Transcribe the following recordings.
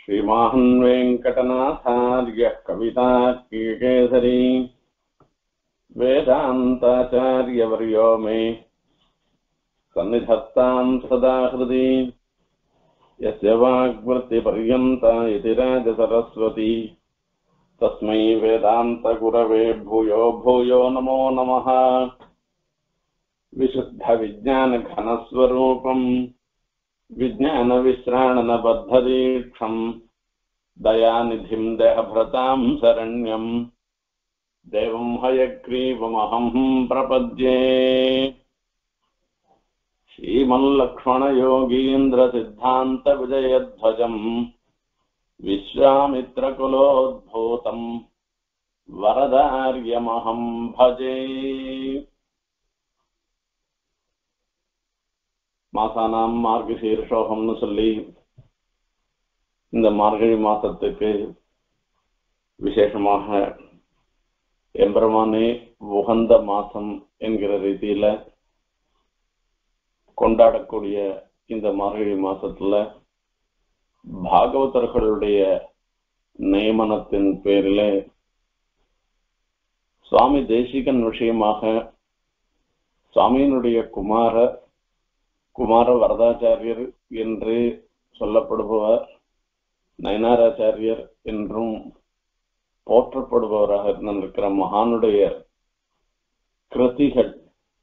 श्रीमान् वेङ्कटनाथार्यः कवितार्किकेसरी वेदान्ताचार्यवर्यो मे सन्निधत्तां सदा हृदि यस्य वाग्वृत्तिपर्यन्ता यतिराजसरस्वती तस्मै वेदान्तगुरवे भूयो भूयो नमो नमः। विशुद्धविज्ञानघनस्वरूपम् विज्ञानविश्राणनबद्धदीक्षम् दयानिधिम् देहभृताम् शरण्यम् देवम् हयग्रीवमहम् प्रपद्ये। श्रीमल्लक्ष्मणयोगीन्द्रसिद्धान्तविजयध्वजम् विश्वामित्रकुलोद्भूतम् वरदार्यमहम् भजे। மாசானாம் மார்கசீர்ஷோகம்னு சொல்லி இந்த மார்கழி மாசத்துக்கு விசேஷமாக எம்பெருமானே உகந்த மாசம் என்கிற ரீதியில கொண்டாடக்கூடிய இந்த மார்கழி மாசத்துல பாகவதர்களுடைய நியமனத்தின் பேரில சுவாமி தேசிகன் விஷயமாக சுவாமியினுடைய குமார வரதாச்சாரியர் என்று சொல்லப்படுபவர் நயனாராச்சாரியர் என்றும் போற்றப்படுபவராக இருந்திருக்கிற மகானுடைய கிருதிகள்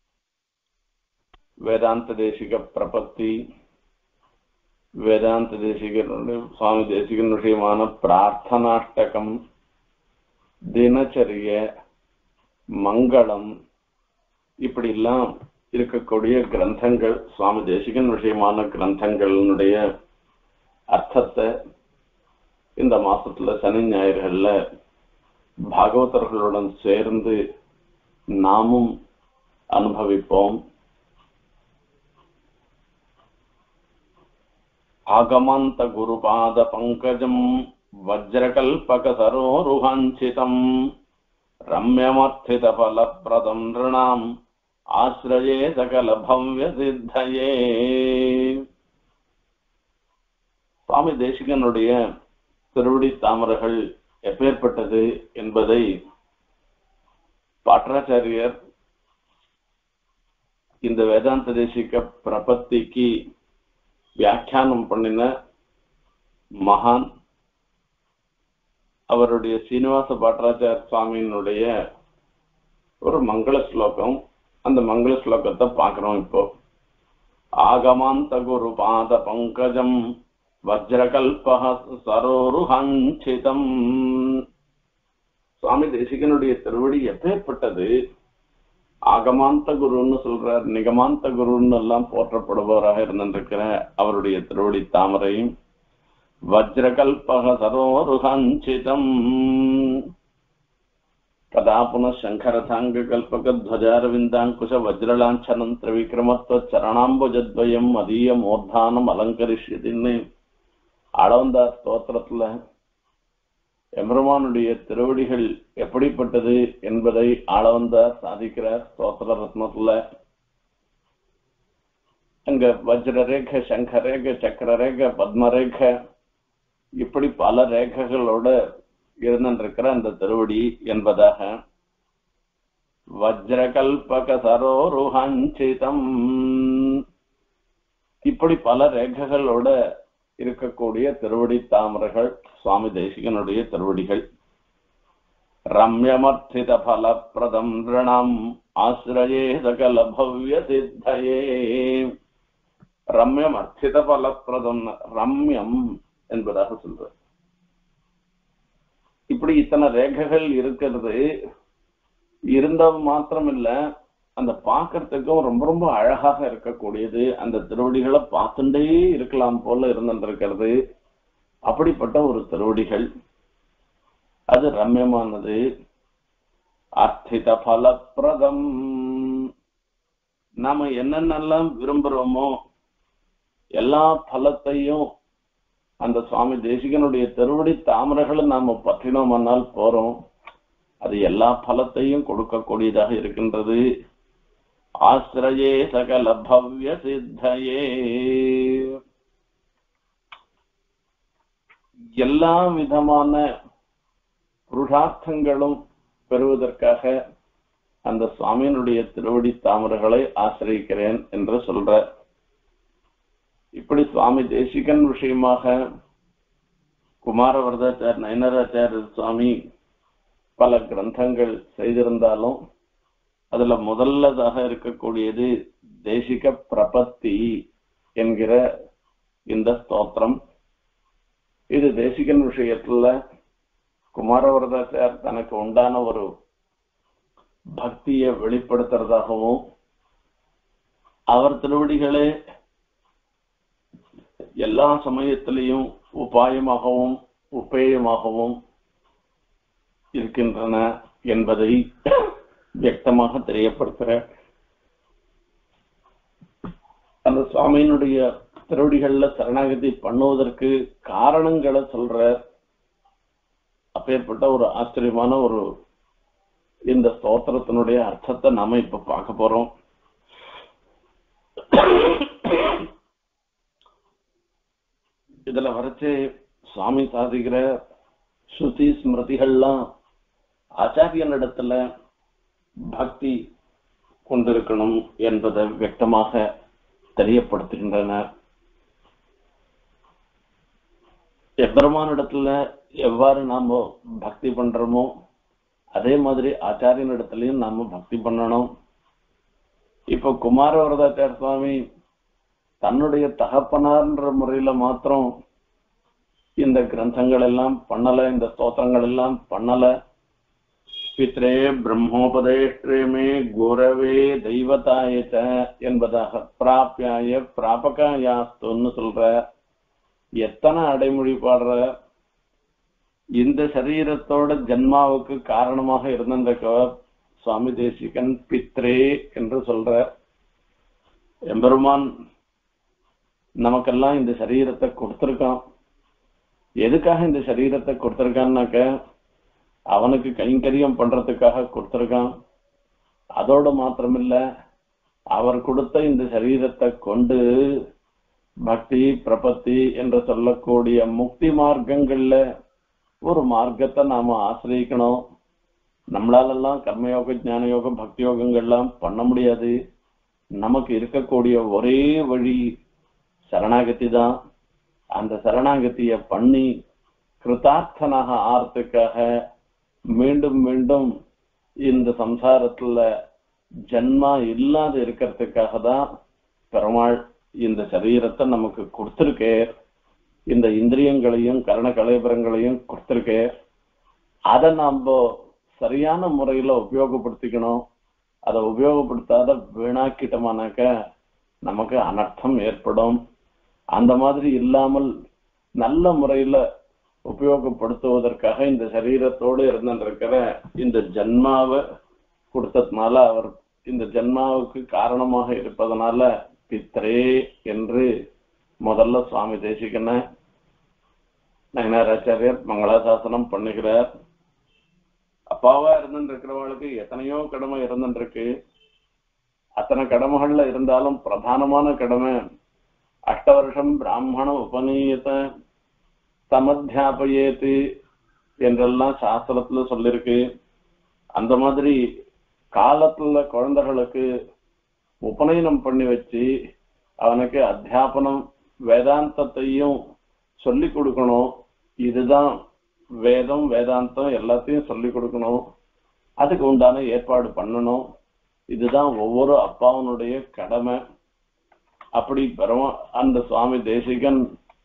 வேதாந்த தேசிக பிரபத்தி, வேதாந்த தேசிகனுடைய சுவாமி தேசிகன் விஷயமான பிரார்த்தனாஷ்டகம், தினச்சரிய, மங்களம், இப்படி எல்லாம் இருக்கக்கூடிய கிரந்தங்கள், சுவாமி தேசிகன் விஷயமான கிரந்தங்களுடைய அர்த்தத்தை இந்த மாசத்துல சனி ஞாயிறுகள்ல பாகவதர்களுடன் சேர்ந்து நாமும் அனுபவிப்போம். ஆகமாந்த குருபாத பங்கஜம் வஜ்ரகல்பக சரோருஹாஞ்சிதம் ரம்யமர்த்தித பலப்ரதம் ரிணாம் ஆஸ்ரயே சகல பவ்ய சித்தயே. சுவாமி தேசிகனுடைய திருவடி தாமரைகள் எப்பேற்பட்டது என்பதை பாட்டராச்சாரியர் இந்த வேதாந்த தேசிக பிரபத்திக்கு வியாக்கியானம் பண்ணின மகான். அவருடைய சீனிவாச பாட்டராச்சாரிய சுவாமியினுடைய ஒரு மங்கள ஸ்லோகம், அந்த மங்கள ஸ்லோகத்தை பார்க்கிறோம் இப்போ. ஆகமாந்த குரு பாத பங்கஜம் வஜ்ரகல்பஹ சரோருஹாஞ்சிதம். சுவாமி தேசிகனுடைய திருவடி எப்பேற்பட்டது. ஆகமாந்த குருன்னு சொல்றார், நிகமாந்த குருன்னு எல்லாம் போற்றப்படுபவராக இருந்திருக்கிற அவருடைய திருவடி தாமரையும் வஜ்ரகல்பஹ சரோருஹாஞ்சிதம் कदा पुनः शंखरथांगकल्पकध्वजारविन्दांकुश वज्रलांछनं त्रिविक्रमत्व चरणाम्बुजद्वयं मदीय मूर्धानम अलंकरिष्यतिன்னு ஆளவந்தார் ஸ்தோத்திரத்துல எம்பெருமானுடைய திருவடிகள் எப்படிப்பட்டது என்பதை ஆளவந்தார் சாதிக்கிறார் ஸ்தோத்திர ரத்னத்துல. அங்க வஜ்ரரேக, சங்கரேக, சக்கரரேக, பத்மரேக, இப்படி பல ரேகைகளோட இருந்திருக்கிற அந்த திருவடி என்பதாக. வஜ்ரகல்பக சரோருஹாஞ்சிதம், இப்படி பல ரேகைகளோட இருக்கக்கூடிய திருவடி தாமரைகள் சுவாமி தேசிகனுடைய திருவடிகள். ரம்யமர்த்தித பலப்ரதம் ரிணாம் ஆஸ்ரயே சகல பவ்ய சித்தயே. ரம்யம் அர்த்தித பலப்ரதம், ரம்யம் என்பதாக சொல்ற. இப்படி இத்தனை ரேகைகள் இருக்கிறது இருந்த மாத்திரம் இல்ல, அந்த பார்க்கறதுக்கும் ரொம்ப ரொம்ப அழகாக இருக்கக்கூடியது. அந்த திருவடிகளை பார்த்துட்டே இருக்கலாம் போல இருந்திருக்கிறது. அப்படிப்பட்ட ஒரு திருவடிகள், அது ரம்யமானது. அர்த்தித பலப்பிரதம், நாம என்னென்னலாம் விரும்புறோமோ எல்லா பலத்தையும் அந்த சுவாமி தேசிகனுடைய திருவடி தாமரைகளை நாம பற்றினோம்னால் போறோம், அது எல்லா பலத்தையும் கொடுக்கக்கூடியதாக இருக்கின்றது. ஆஸ்ரயே சகல பவ்ய சித்தயே. எல்லா விதமான புருஷார்த்தங்களும் பெறுவதற்காக அந்த சுவாமியினுடைய திருவடி தாமரைகளை ஆசிரியிக்கிறேன் என்று சொல்ற. இப்படி சுவாமி தேசிகன் விஷயமாக குமாரவரதாச்சார் நயனராச்சாரிய சுவாமி பல கிரந்தங்கள் செய்திருந்தாலும் அதுல முதல்லதாக இருக்கக்கூடியது தேசிக பிரபத்தி என்கிற இந்த ஸ்தோத்திரம். இது தேசிகன் விஷயத்துல குமாரவரதாச்சார் தனக்கு உண்டான ஒரு பக்தியை வெளிப்படுத்துறதாகவும் அவர் திருவடிகளே எல்லா சமயத்திலையும் உபாயமாகவும் உபேயமாகவும் இருக்கின்றன என்பதை வியக்தமாக தெரியப்படுத்துற. அந்த சுவாமியினுடைய திருவடிகள்ல சரணாகதி பண்ணுவதற்கு காரணங்களை சொல்ற. அப்பேற்பட்ட ஒரு ஆச்சரியமான ஒரு இந்த ஸ்தோத்திரத்தினுடைய அர்த்தத்தை நாம இப்ப பார்க்க போறோம். இதுல வரைச்சு சுவாமி சாதிக்கிற ஸ்ருதி ஸ்மிருதிகள்லாம் ஆச்சாரியனிடத்துல பக்தி கொண்டிருக்கணும் என்பதை வியக்தமாக தெரியப்படுத்துகின்றன. எம்பெருமானிடத்துல எவ்வாறு நாம பக்தி பண்றோமோ அதே மாதிரி ஆச்சாரியனிடத்திலையும் நாம பக்தி பண்ணணும். இப்ப குமாரவரதாச்சாரிய சுவாமி தன்னுடைய தகப்பனார்ன்ற முறையில மாத்திரம் இந்த கிரந்தங்கள் எல்லாம் பண்ணல, இந்த ஸ்தோத்திரங்கள் எல்லாம் பண்ணல. பித்ரே பிரம்மோபதேஷ்டே குரவே தெய்வதாயச்ச என்பதாக பிராபியாய பிராபகாயாஸ்துன்னு சொல்ற. எத்தனை அடைமொழி பாடுற. இந்த சரீரத்தோட ஜன்மாவுக்கு காரணமாக இருந்திருக்க சுவாமி தேசிகன் பித்ரே என்று சொல்ற. எம்பெருமான் நமக்கெல்லாம் இந்த சரீரத்தை கொடுத்திருக்கான். எதுக்காக இந்த சரீரத்தை கொடுத்திருக்கான்னாக்க அவனுக்கு கைங்கரியம் பண்றதுக்காக கொடுத்திருக்கான். அதோட மாத்திரமில்ல, அவர் கொடுத்த இந்த சரீரத்தை கொண்டு பக்தி பிரபத்தி என்று சொல்லக்கூடிய முக்தி மார்க்கங்கள்ல ஒரு மார்க்கத்தை நாம ஆசிரியக்கணும். நம்மளாலெல்லாம் கர்மயோக ஞான யோகம் பக்தி யோகங்கள்லாம் பண்ண முடியாது. நமக்கு இருக்கக்கூடிய ஒரே வழி சரணாகதி தான். அந்த சரணாகதியை பண்ணி கிருதார்த்தனாக ஆறதுக்காக மீண்டும் மீண்டும் இந்த சம்சாரத்துல ஜன்மா இல்லாத இருக்கிறதுக்காக தான் பெருமாள் இந்த சரீரத்தை நமக்கு கொடுத்திருக்கே. இந்த இந்திரியங்களையும் கரண கலைபரங்களையும் கொடுத்திருக்கே. அதை நாம சரியான முறையில உபயோகப்படுத்திக்கணும். அதை உபயோகப்படுத்தாத வீணாக்கிட்டோமானாக்க நமக்கு அனர்த்தம் ஏற்படும். அந்த மாதிரி இல்லாமல் நல்ல முறையில உபயோகப்படுத்துவதற்காக இந்த சரீரத்தோடு இருந்திருக்கிற இந்த ஜன்மாவை கொடுத்ததுனால அவர் இந்த ஜன்மாவுக்கு காரணமாக இருப்பதனால பித்ரே என்று முதல்ல சுவாமி தேசிகனை நயனாராச்சாரியர் மங்களாசாசனம் பண்ணுகிறார். அப்பாவா இருந்துருக்கிறவங்களுக்கு எத்தனையோ கடமை இருந்துருக்கு. அத்தனை கடமைகள்ல இருந்தாலும் பிரதானமான கடமை அஷ்டவருஷம் பிராமண உபநீயத சமத்தியாபயேத்து என்றெல்லாம் சாஸ்திரத்துல சொல்லிருக்கு. அந்த மாதிரி காலத்துல குழந்தைகளுக்கு உபநயனம் பண்ணி வச்சு அவனுக்கு அத்தியாபனம் வேதாந்தத்தையும் சொல்லி கொடுக்கணும். இதுதான் வேதம் வேதாந்தம் எல்லாத்தையும் சொல்லி கொடுக்கணும். அதுக்கு உண்டான ஏற்பாடு பண்ணணும். இதுதான் ஒவ்வொரு அப்பாவனுடைய கடமை. அப்படி அந்த சுவாமி தேசிகன்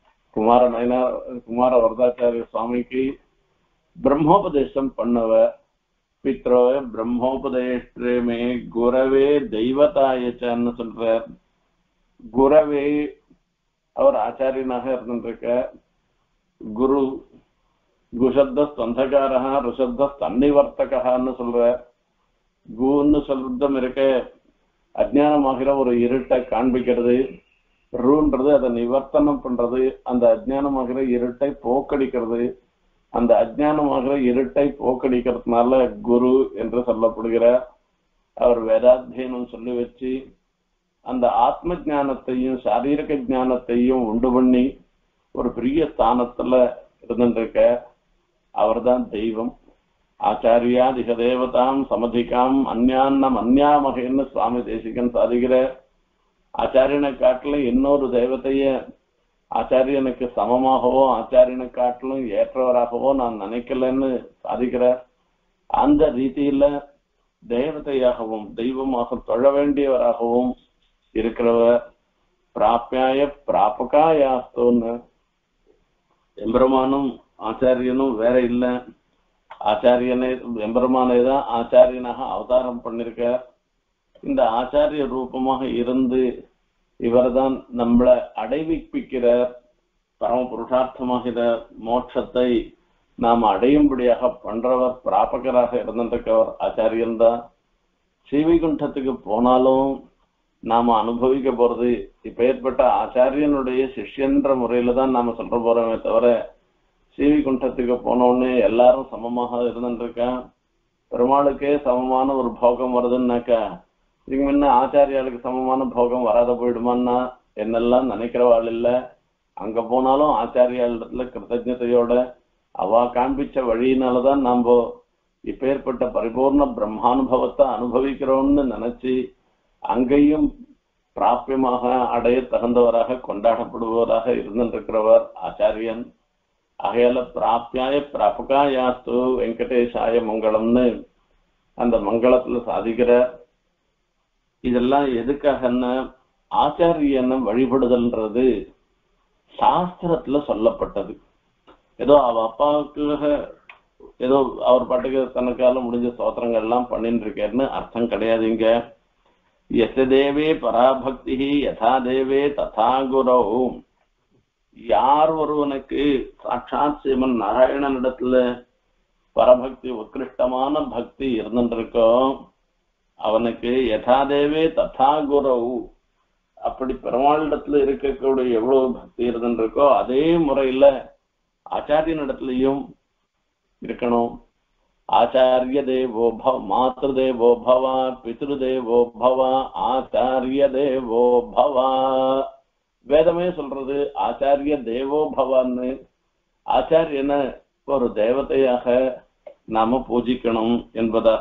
குமார வரதாச்சாரிய சுவாமிக்கு பிரம்மோபதேசம் பண்ணவர். பித்ரோ பிரம்மோபதேஷ்டே குரவே தெய்வதாயச்சன்னு சொல்றார். குரவே அவர் ஆச்சாரியனாக இருந்திருக்க. குரு குசப்த ஸ்தந்தகாரா ருஷப்த தன்னிவர்த்தகான்னு சொல்ற. குன்னு சொல்றதும் இருக்க அஜ்ஞானமாகிற ஒரு இருட்டை காண்பிக்கிறது. ரூன்றது அதை நிவர்த்தனம் பண்றது, அந்த அஜ்ஞானமாகிற இருட்டை போக்கடிக்கிறது. அந்த அஜ்ஞானமாகிற இருட்டை போக்கடிக்கிறதுனால குரு என்று சொல்லப்படுகிறார். அவர் வேதாத்தியனம் சொல்லி வச்சு அந்த ஆத்ம ஞானத்தையும் சாரீரக ஞானத்தையும் உண்டு பண்ணி ஒரு பெரிய ஸ்தானத்துல இருந்துருக்க அவர்தான் தெய்வம். ஆச்சாரியாதிக தேவதாம் சமதிகாம் அந்யான்னம் அந்யாமகன்னு சுவாமி தேசிகன் சாதிக்கிற ஆச்சாரியனை காட்டிலும் இன்னொரு தெய்வத்தைய ஆச்சாரியனுக்கு சமமாகவோ ஆச்சாரியனை காட்டிலும் ஏற்றவராகவோ நான் நினைக்கலன்னு சாதிக்கிறார். அந்த ரீதியில தேவதையாகவும் தெய்வமாக தொழ வேண்டியவராகவும் இருக்கிறவர். பிராப்யாய பிராபகாயாஸ்தோன்னு எம்பெருமானும் ஆச்சாரியனும் வேற இல்ல. ஆச்சாரியனே எம்பெருமானே தான் ஆச்சாரியனாக அவதாரம் பண்ணிருக்கார். இந்த ஆச்சாரிய ரூபமாக இருந்து இவர்தான் நம்மளை அடைவிப்பிக்கிறார். பரம புருஷார்த்தமாகிற மோட்சத்தை நாம் அடையும்படியாக பண்றவர் பிராபகராக இருந்திருக்கவர் ஆச்சாரியன் தான். ஸ்ரீவைகுண்டத்துக்கு போனாலும் நாம அனுபவிக்க போறது இப்ப ஏற்பட்ட ஆச்சாரியனுடைய சிஷ்யன்ற முறையில தான் நாம சொல்ற போறோமே தவிர ஸ்ரீவைகுண்டத்துக்கு போனோடனே எல்லாரும் சமமாக இருந்துருக்கா. பெருமாளுக்கே சமமான ஒரு போகம் வருதுன்னாக்கா இதுக்கு முன்ன ஆச்சாரியாளுக்கு சமமான போகம் வராத போயிடுமான்னா என்னெல்லாம் நினைக்கிறவாள் இல்ல. அங்க போனாலும் ஆச்சாரியாளிடத்துல கிருத்தஜதையோட அவ காண்பிச்ச வழியினாலதான் நாம இப்ப ஏற்பட்ட பரிபூர்ண பிரம்மானுபவத்தை அனுபவிக்கிறோம்னு நினைச்சு அங்கேயும் பிராபியமாக அடைய தகுந்தவராக கொண்டாடப்படுபவராக இருந்திருக்கிறவர் ஆச்சாரியன். ஆகையால பிராப்தியாய பிராபகாயாஸ்து வெங்கடேசாய மங்களம்னு அந்த மங்களத்துல சாதிக்கிற. இதெல்லாம் எதுக்காகன்னா ஆச்சாரியனை வழிபடுதல்ன்றது சாஸ்திரத்துல சொல்லப்பட்டது. ஏதோ அவ அப்பாவுக்காக ஏதோ அவர் பாட்டுக்கு தனக்கால முடிஞ்ச ஸ்தோத்திரங்கள் எல்லாம் பண்ணிட்டு இருக்கேன்னு அர்த்தம் கிடையாதுங்க. எஸ் தேவே பராபக்தி யதா தேவே ததா குரோ. யார் ஒருவனுக்கு சாட்சாத் ஸ்ரீமன் நாராயணனிடத்துல பரபக்தி உத்கிருஷ்டமான பக்தி இருந்துருக்கோ அவனுக்கு யதா தேவே ததா குரோ, அப்படி பெருமாளிடத்துல இருக்கக்கூடிய எவ்வளவு பக்தி இருந்துருக்கோ அதே முறையில ஆச்சாரியனிடத்துலயும் இருக்கணும். ஆச்சாரிய தேவோ பவ மாத்ரு தேவோ பவ பித்ரு தேவோ பவ ஆச்சாரிய தேவோ பவ. வேதமே சொல்றது ஆச்சாரிய தேவோ பவான்னு. ஆச்சாரியனை ஒரு தேவதையாக நாம பூஜிக்கணும் என்பதாக.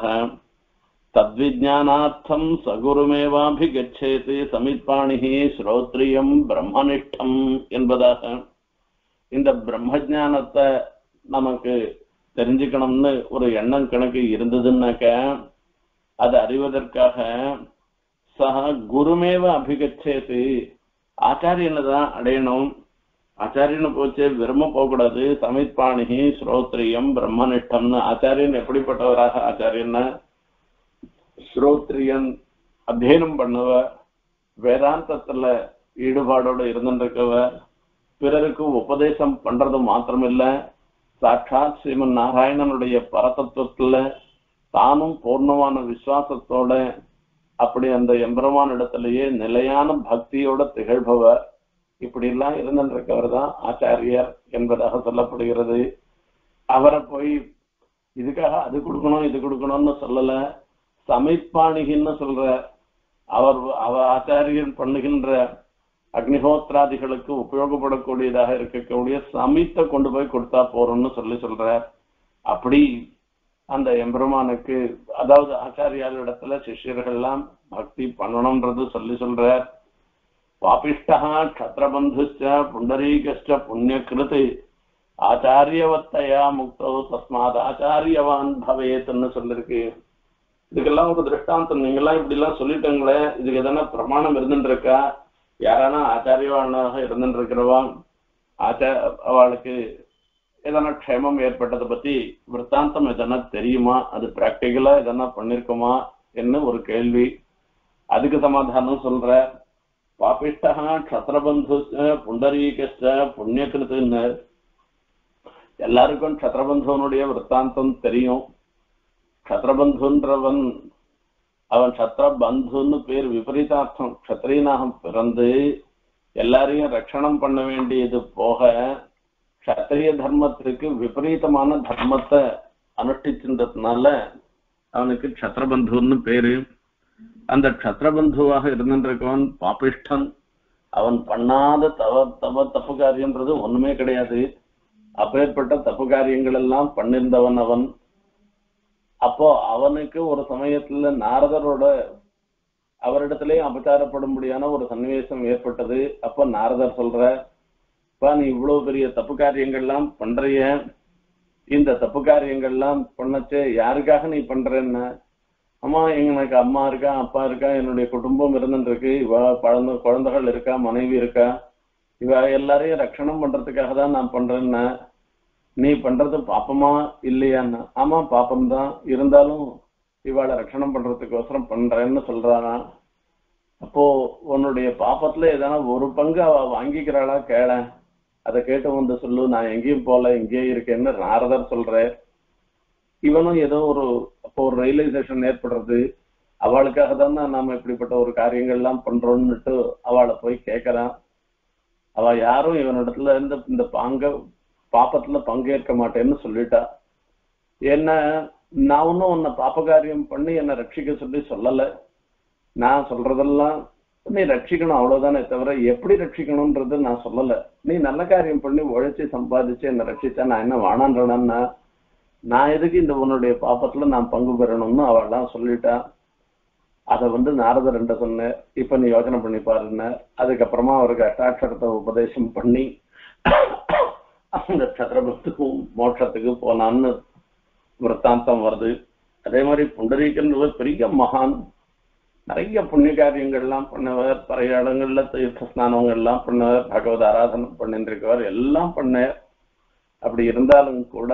தத்விஜானார்த்தம் சகுருமேவாபிகச்சேது சமித்பாணிஹி ஸ்ரோத்ரியம் பிரம்மனிஷ்டம் என்பதாக. இந்த பிரம்மஜானத்தை நமக்கு தெரிஞ்சுக்கணும்னு ஒரு எண்ணம் கணக்கு இருந்ததுன்னாக்க அதை அறிவதற்காக சக குருமேவ அபிகச்சேது ஆச்சாரியனை தான் அடையணும். ஆச்சாரியனை போச்சு விரும்ப போகக்கூடாது. சமித்பாணிஹி ஸ்ரோத்ரியம் பிரம்மனிஷ்டம்னு. ஆச்சாரியன் எப்படிப்பட்டவராக ஆச்சாரியன்னா ஸ்ரோத்ரியன் அத்தியனம் பண்ணுவர், வேதாந்தத்துல ஈடுபாடோடு இருந்துருக்கவர், பிறருக்கு உபதேசம் பண்றது மாத்திரமில்ல சாட்சாத் ஸ்ரீமன் நாராயணனுடைய பரதத்துவத்துல தானும் பூர்ணமான விசுவாசத்தோட அப்படி அந்த எம்பெருமான் இடத்திலேயே நிலையான பக்தியோட திகழ்பவர். இப்படி எல்லாம் இருந்திருக்கவர் தான் ஆச்சாரியர் என்பதாக சொல்லப்படுகிறது. அவரை போய் இதுக்காக அது கொடுக்கணும் இது கொடுக்கணும்னு சொல்லல. சமித்பாணிகின்னு சொல்ற அவர் ஆச்சாரியன் பண்ணுகின்ற அக்னிஹோத்ராதிகளுக்கு உபயோகப்படக்கூடியதாக இருக்கக்கூடிய சமித்தை கொண்டு போய் கொடுத்தா போறோம்னு சொல்றார். அப்படி அந்த எம்பெருமானுக்கு அதாவது ஆச்சாரியால் இடத்துல சிஷ்யர்கள் எல்லாம் பக்தி பண்ணணும்ன்றது சொல்றார். பாபிஷ்டா க்ஷத்ரபந்துச்ச புண்டரீகஸ்ட புண்ணியகிருத் ஆச்சாரியவத்தையா முக்தோ தஸ்மாத் ஆச்சாரியவான் பவேத்னு சொல்லிருக்கு. இதுக்கெல்லாம் ஒரு திருஷ்டாந்தம் நீங்கெல்லாம் இப்படி எல்லாம் சொல்லிட்டங்களே, இதுக்கு எதனா பிரமாணம் இருந்துட்டு இருக்கா? யாரானா ஆச்சாரியவானாக இருந்துட்டு இருக்கிறவா அவளுக்கு எதனா க்ஷேமம் ஏற்பட்டதை பத்தி விற்த்தாந்தம் எதனா தெரியுமா? அது பிராக்டிகலா எதனா பண்ணிருக்குமா என்ன ஒரு கேள்வி. அதுக்கு சமாதானம் சொல்ற. பாபிஷ்டா க்ஷத்ரபந்து புண்டரீகஸ்ட புண்ணியகிருத்துன்னு எல்லாருக்கும் க்ஷத்ரபந்துவனுடைய விற்த்தாந்தம் தெரியும். க்ஷத்ரபந்துன்றவன் அவன் சத்ரபந்துன்னு பேர் விபரீதார்த்தம். க்ஷத்ரியனாக பிறந்து எல்லாரையும் ரட்சணம் பண்ண வேண்டியது போக க்ஷத்ரிய தர்மத்திற்கு விபரீதமான தர்மத்தை அனுஷ்டிச்சின்றதுனால அவனுக்கு க்ஷத்ரபந்துன்னு பேரு. அந்த க்ஷத்ரபந்துவாக இருந்திருக்கவன் பாபிஷ்டன். அவன் பண்ணாத தப்பு காரியம்ன்றது ஒண்ணுமே கிடையாது. அப்பேற்பட்ட தப்பு காரியங்கள் எல்லாம் பண்ணிருந்தவன் அவன். அப்போ அவனுக்கு ஒரு சமயத்துல நாரதரோட அவரிடத்திலேயும் அபச்சாரப்படும்படியான ஒரு சன்னிவேசம் ஏற்பட்டது. அப்ப நாரதர் சொல்ற, நீ இவ்வளவு பெரிய தப்பு காரியங்கள்லாம் பண்றிய, இந்த தப்பு காரியங்கள்லாம் பண்ணச்சே யாருக்காக நீ பண்றேன்னு? அம்மா, எனக்கு அம்மா இருக்கா, அப்பா இருக்கா, என்னுடைய குடும்பம் இருந்துருக்கு, இவ குழந்தைகள் இருக்கா, மனைவி இருக்கா, இவ எல்லாரையும் ரட்சணம் பண்றதுக்காக தான் நான் பண்றேன்னா, நீ பண்றது பாப்பமா இல்லையான்னா? ஆமா, பாப்பம்தான், இருந்தாலும் இவாளை ரட்சணம் பண்றதுக்கோசரம் பண்றேன்னு சொல்றானா? அப்போ உன்னுடைய பாப்பத்துல ஏதானா ஒரு பங்கு அவ வாங்கிக்கிறாளா கேள, அதை கேட்டு வந்து சொல்லு, நான் எங்கேயும் போல, இங்கேயே இருக்கேன்னு நாரதர் சொல்ற. இவனும் ஏதோ அப்போ ஒரு ரியலைசேஷன் ஏற்படுறது, அவளுக்காக தான் நாம இப்படிப்பட்ட ஒரு காரியங்கள்லாம் பண்றோம்னுட்டு அவளை போய் கேட்கறான். அவ யாரும் இவனிடத்துல இருந்து இந்த பாப்பத்துல பங்கேற்க மாட்டேன்னு சொல்லிட்டா. ஏன்னா நான் ஒன்னும் உன்னை பாப்ப காரியம் பண்ணி என்னை ரட்சிக்க சொல்லல. நான் சொல்றதெல்லாம் நீ ரட்சிக்கணும் அவ்வளவுதானே தவிர எப்படி ரட்சிக்கணும்ன்றது நான் சொல்லல. நீ நல்ல காரியம் பண்ணி உழைச்சி சம்பாதிச்சு என்னை ரட்சிச்சா நான் என்ன வானான்றேன்னா, நான் எதுக்கு இந்த உன்னுடைய பாப்பத்துல நான் பங்கு பெறணும்னு அவள்லாம் சொல்லிட்டா. அதை நாரதர் என்ற சொன்ன, இப்ப நீ யோசனை பண்ணி பாருன்னு. அதுக்கப்புறமா அவருக்கு அஷ்டாட்சரத்தை உபதேசம் பண்ணி அந்த சத்திரபத்துக்கும் மோட்சத்துக்கு போனான்னு விற்த்தாந்தம் வருது. அதே மாதிரி புண்டரீகன்றவர் பெரிய மகான், நிறைய புண்ணிய காரியங்கள்லாம் பண்ணவர், பழைய இடங்கள்ல தீர்த்த ஸ்நானங்கள்லாம் பண்ணவர், பகவத் ஆராதனை பண்ணிருக்கவர், எல்லாம் பண்ண. அப்படி இருந்தாலும் கூட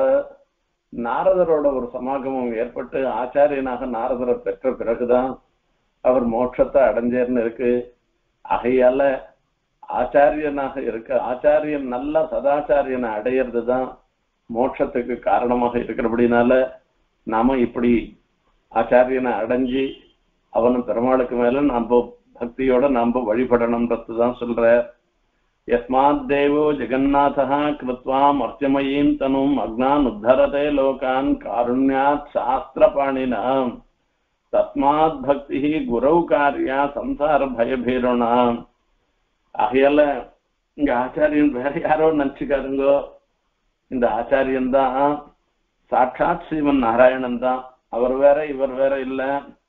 நாரதரோட ஒரு சமாகமம் ஏற்பட்டு ஆச்சாரியனாக நாரதரை பெற்ற பிறகுதான் அவர் மோட்சத்தை அடைஞ்சேர்னு இருக்கு. ஆகையால ஆச்சாரியனாக ஆச்சாரியன் நல்ல சதாச்சாரியனை அடையிறது தான் மோட்சத்துக்கு காரணமாக இருக்கிறபடினால நாம இப்படி ஆச்சாரியனை அடைஞ்சி அவனு பெருமாளுக்கு மேல நம்ம பக்தியோட நாம வழிபடணும்ன்றதுதான் சொல்ற. யஸ்மாத் தேவோ ஜெகநாதா கிருத்வா மர்த்தியமயீம் தனும் அக்னான் உத்தரதே லோகான் காருண்யாத் சாஸ்திரபாணினாம் தஸ்மாத் பக்தி குரௌ காரியா சம்சார பயபீரணாம். ஆகையால இங்க ஆச்சாரியன் வேற யாரோ நினைச்சுக்காருங்கோ, இந்த ஆச்சாரியன் தான் சாட்சாத் ஸ்ரீமன் நாராயணன் தான், அவர் வேற இவர் வேற இல்ல.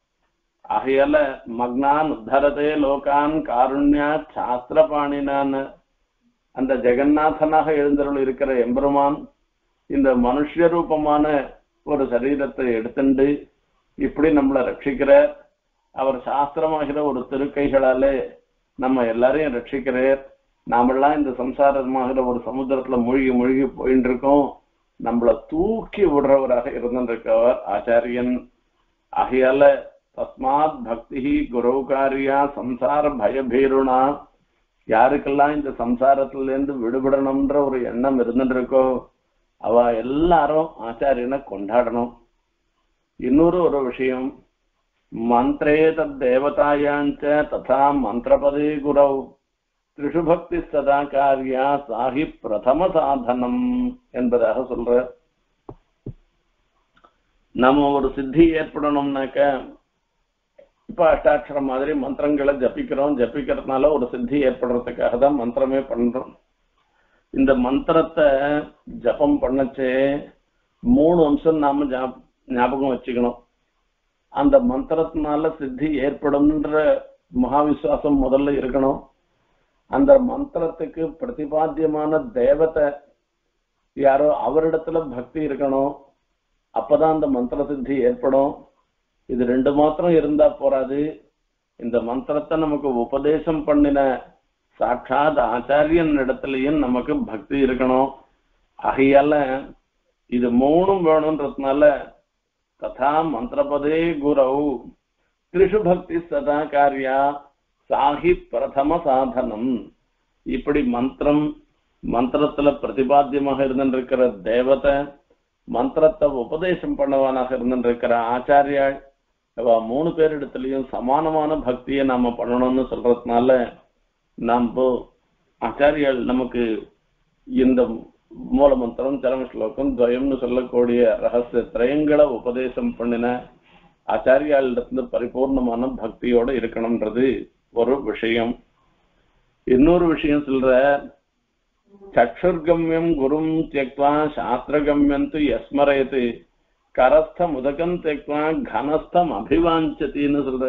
ஆகையால மக்னான் உத்தரதே லோகான் காருண்யா சாஸ்திரபாணினான், அந்த ஜெகநாதனாக எழுந்தருள் இருக்கிற எம்பெருமான் இந்த மனுஷ ரூபமான ஒரு சரீரத்தை எடுத்துண்டு இப்படி நம்மளை ரட்சிக்கிற, அவர் சாஸ்திரமாகிற ஒரு திருக்கைகளாலே நம்ம எல்லாரையும் ரட்சிக்கிறார். நாமெல்லாம் இந்த சம்சாரமாகிற ஒரு சமுத்திரத்துல மூழ்கி மூழ்கி போயிட்டு இருக்கோம், நம்மளை தூக்கி விடுறவராக இருந்திருக்கவர் ஆச்சாரியன். ஆகையால தஸ்மாத் பக்தி குரௌகாரியா சம்சார பயபீருணா, யாருக்கெல்லாம் இந்த சம்சாரத்துல இருந்து விடுபடணும்ன்ற ஒரு எண்ணம் இருந்துட்டு இருக்கோ அவ எல்லாரும் ஆச்சாரியனை கொண்டாடணும். இன்னொரு ஒரு விஷயம், மந்திரே தத் தேவதாயாஞ்ச ததா மந்திரபதே குரௌ திரிஷு பக்தி சதா காரியா சாஹி பிரதம சாதனம் என்பதாக சொல்ற. நம்ம ஒரு சித்தி ஏற்படணும்னாக்க இப்ப அஷ்டாட்சரம் மாதிரி மந்திரங்களை ஜபிக்கிறோம், ஜபிக்கிறதுனால ஒரு சித்தி ஏற்படுறதுக்காக தான் மந்திரமே பண்றோம். இந்த மந்திரத்தை ஜபம் பண்ணச்சே 3 அம்சம் நாம ஞாபகம் வச்சுக்கணும். அந்த மந்திரத்தினால சித்தி ஏற்படும்ன்ற மகாவிசுவாசம் முதல்ல இருக்கணும். அந்த மந்திரத்துக்கு பிரதிபாத்தியமான தேவதை யாரோ அவரிடத்துல பக்தி இருக்கணும், அப்பதான் அந்த மந்திர சித்தி ஏற்படும். இது 2 மாத்திரம் இருந்தா போராது, இந்த மந்திரத்தை நமக்கு உபதேசம் பண்ணின சாட்சாத் ஆச்சாரியன் இடத்துலயும் நமக்கு பக்தி இருக்கணும். ஆகையால இது 3 வேணும்ன்றதுனால ததா மந்திரபதே குரௌ திரிஷு பக்தி சதா காரியா சாஹி பிரதம சாதனம். இப்படி மந்திரத்துல பிரதிபாத்தியமாக இருந்திருக்கிற தேவதை, மந்திரத்தை உபதேசம் பண்ணவானாக இருந்திருக்கிற ஆச்சாரியா, 3 பேரிடத்துலயும் சமானமான பக்தியை நாம பண்ணணும்னு சொல்றதுனால நம்ம ஆச்சாரியால் நமக்கு இந்த மூல மந்திரம் சரம ஸ்லோகம் துவயம்னு சொல்லக்கூடிய ரகசிய திரயங்களை உபதேசம் பண்ணின ஆச்சாரியாலிடத்துல பரிபூர்ணமான பக்தியோட இருக்கணும்ன்றது ஒரு விஷயம். இன்னொரு விஷயம் சொல்ற, சக்ஷுர்கம்யம் குரும் தியக்வா சாஸ்திரகம்யம் து யஸ்மரயத் கரஸ்தம் உதகம் தியக்வா கனஸ்தம் அபிவாஞ்சத்தின்னு சொல்ற.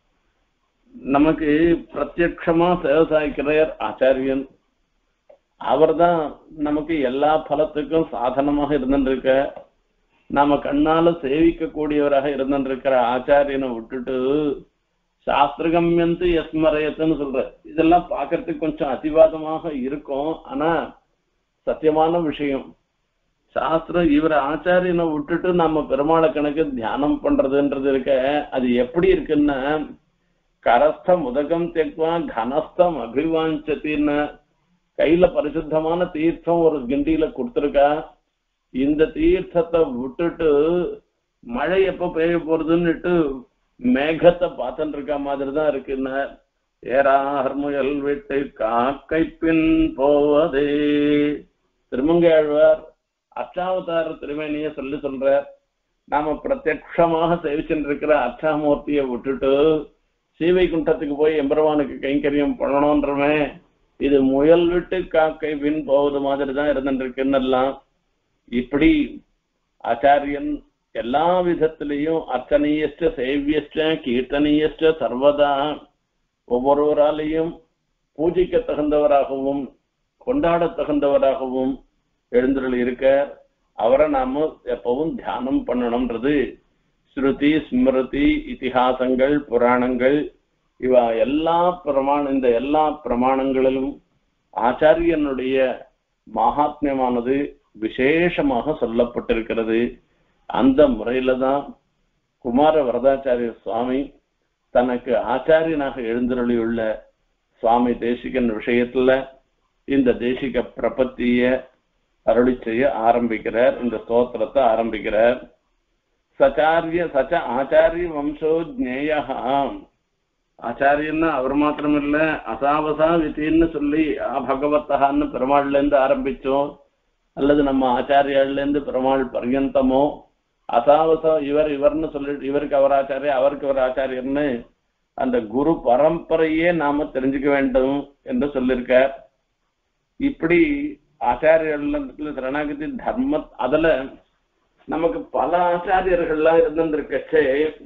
நமக்கு பிரத்யட்சமா சேவை சாய்க்கிறார் ஆச்சாரியன். அவர்தான் நமக்கு எல்லா பலத்துக்கும் சாதனமாக இருந்துருக்க. நாம கண்ணால சேவிக்க கூடியவராக இருந்துருக்கிற ஆச்சாரியனை விட்டுட்டு சாஸ்திரகம்யந்து யஸ்மரயத்துன்னு சொல்ற. இதெல்லாம் பாக்குறதுக்கு கொஞ்சம் அதிவாதமாக இருக்கும், ஆனா சத்தியமான விஷயம். சாஸ்திரம் இவர் ஆச்சாரியனை விட்டுட்டு நம்ம பெருமாளை கணக்கு தியானம் பண்றதுன்றது இருக்க, அது எப்படி இருக்குன்னா கரஸ்தம் உதகம் தெக்வா கனஸ்தம் அபிவாஞ்சத்தின்னு கையில பரிசுத்தமான தீர்த்தம் ஒரு கிண்டியில கொடுத்துருக்கா. இந்த தீர்த்தத்தை விட்டுட்டு மழை எப்ப பெய்ய போறதுன்னுட்டு மேகத்தை பார்த்துட்டு இருக்க மாதிரிதான் இருக்குன்னு. ஏறார் முயல் விட்டு காக்கை பின் போவதே திருமங்கையாழ்வார் அஷ்டாவதார திருமேனிய சொல்ற. நாம பிரத்யட்சமாக சேவிச்சுட்டு இருக்கிற அஷ்டாமூர்த்தியை விட்டுட்டு ஸ்ரீவைகுண்டத்துக்கு போய் எம்பெருமானுக்கு கைங்கரியம் பண்ணணும்ன்றமே, இது முயல் விட்டு காக்கை பின் போவது மாதிரி தான் இருந்துட்டு இருக்குன்னெல்லாம். இப்படி ஆச்சாரியன் எல்லா விதத்திலையும் அர்ச்சனீயஸ்ட சேவியஸ்ட கீர்த்தனீயஸ்ட சர்வதா ஒவ்வொருவராலையும் பூஜைக்க தகுந்தவராகவும் கொண்டாட தகுந்தவராகவும் எழுந்தருள் இருக்க. அவரை நாம எப்பவும் தியானம் பண்ணணும்ன்றது ஸ்ருதி ஸ்மிருதி இதிகாசங்கள் புராணங்கள் இவ எல்லா இந்த எல்லா பிரமாணங்களிலும் ஆச்சாரியனுடைய மகாத்மியமானது விசேஷமாக சொல்லப்பட்டிருக்கிறது. அந்த முறையில தான் குமார வரதாச்சாரிய சுவாமி தனக்கு ஆச்சாரியனாக எழுந்தருளியுள்ள சுவாமி தேசிகன் விஷயத்துல இந்த தேசிக பிரபத்திய அருளி செய்ய ஆரம்பிக்கிறார். இந்த ஸ்தோத்திரத்தை ஆரம்பிக்கிறார். சச்ச ஆச்சாரிய வம்சோ ஜ்ஞேயா. ஆச்சாரியன்னா அவர் மாத்திரமில்ல, அசாவசா விதின்னு சொல்லி பகவத்தகான்னு பெருமாள்ல இருந்து ஆரம்பிச்சோம், அல்லது நம்ம ஆச்சாரியாள்ல இருந்து பெருமாள் பர்யந்தமோ அசாவசம் இவர்னு சொல்லி இவருக்கு அவர் ஆச்சாரிய அவருக்கு அவர் ஆச்சாரியர்னு அந்த குரு பரம்பரையே நாம தெரிஞ்சுக்க வேண்டும் என்று சொல்லியிருக்கார். இப்படி ஆச்சாரியர்கள் சரணாகதி தர்ம அதுல நமக்கு பல ஆச்சாரியர்கள்லாம் இருந்திருக்கச்சே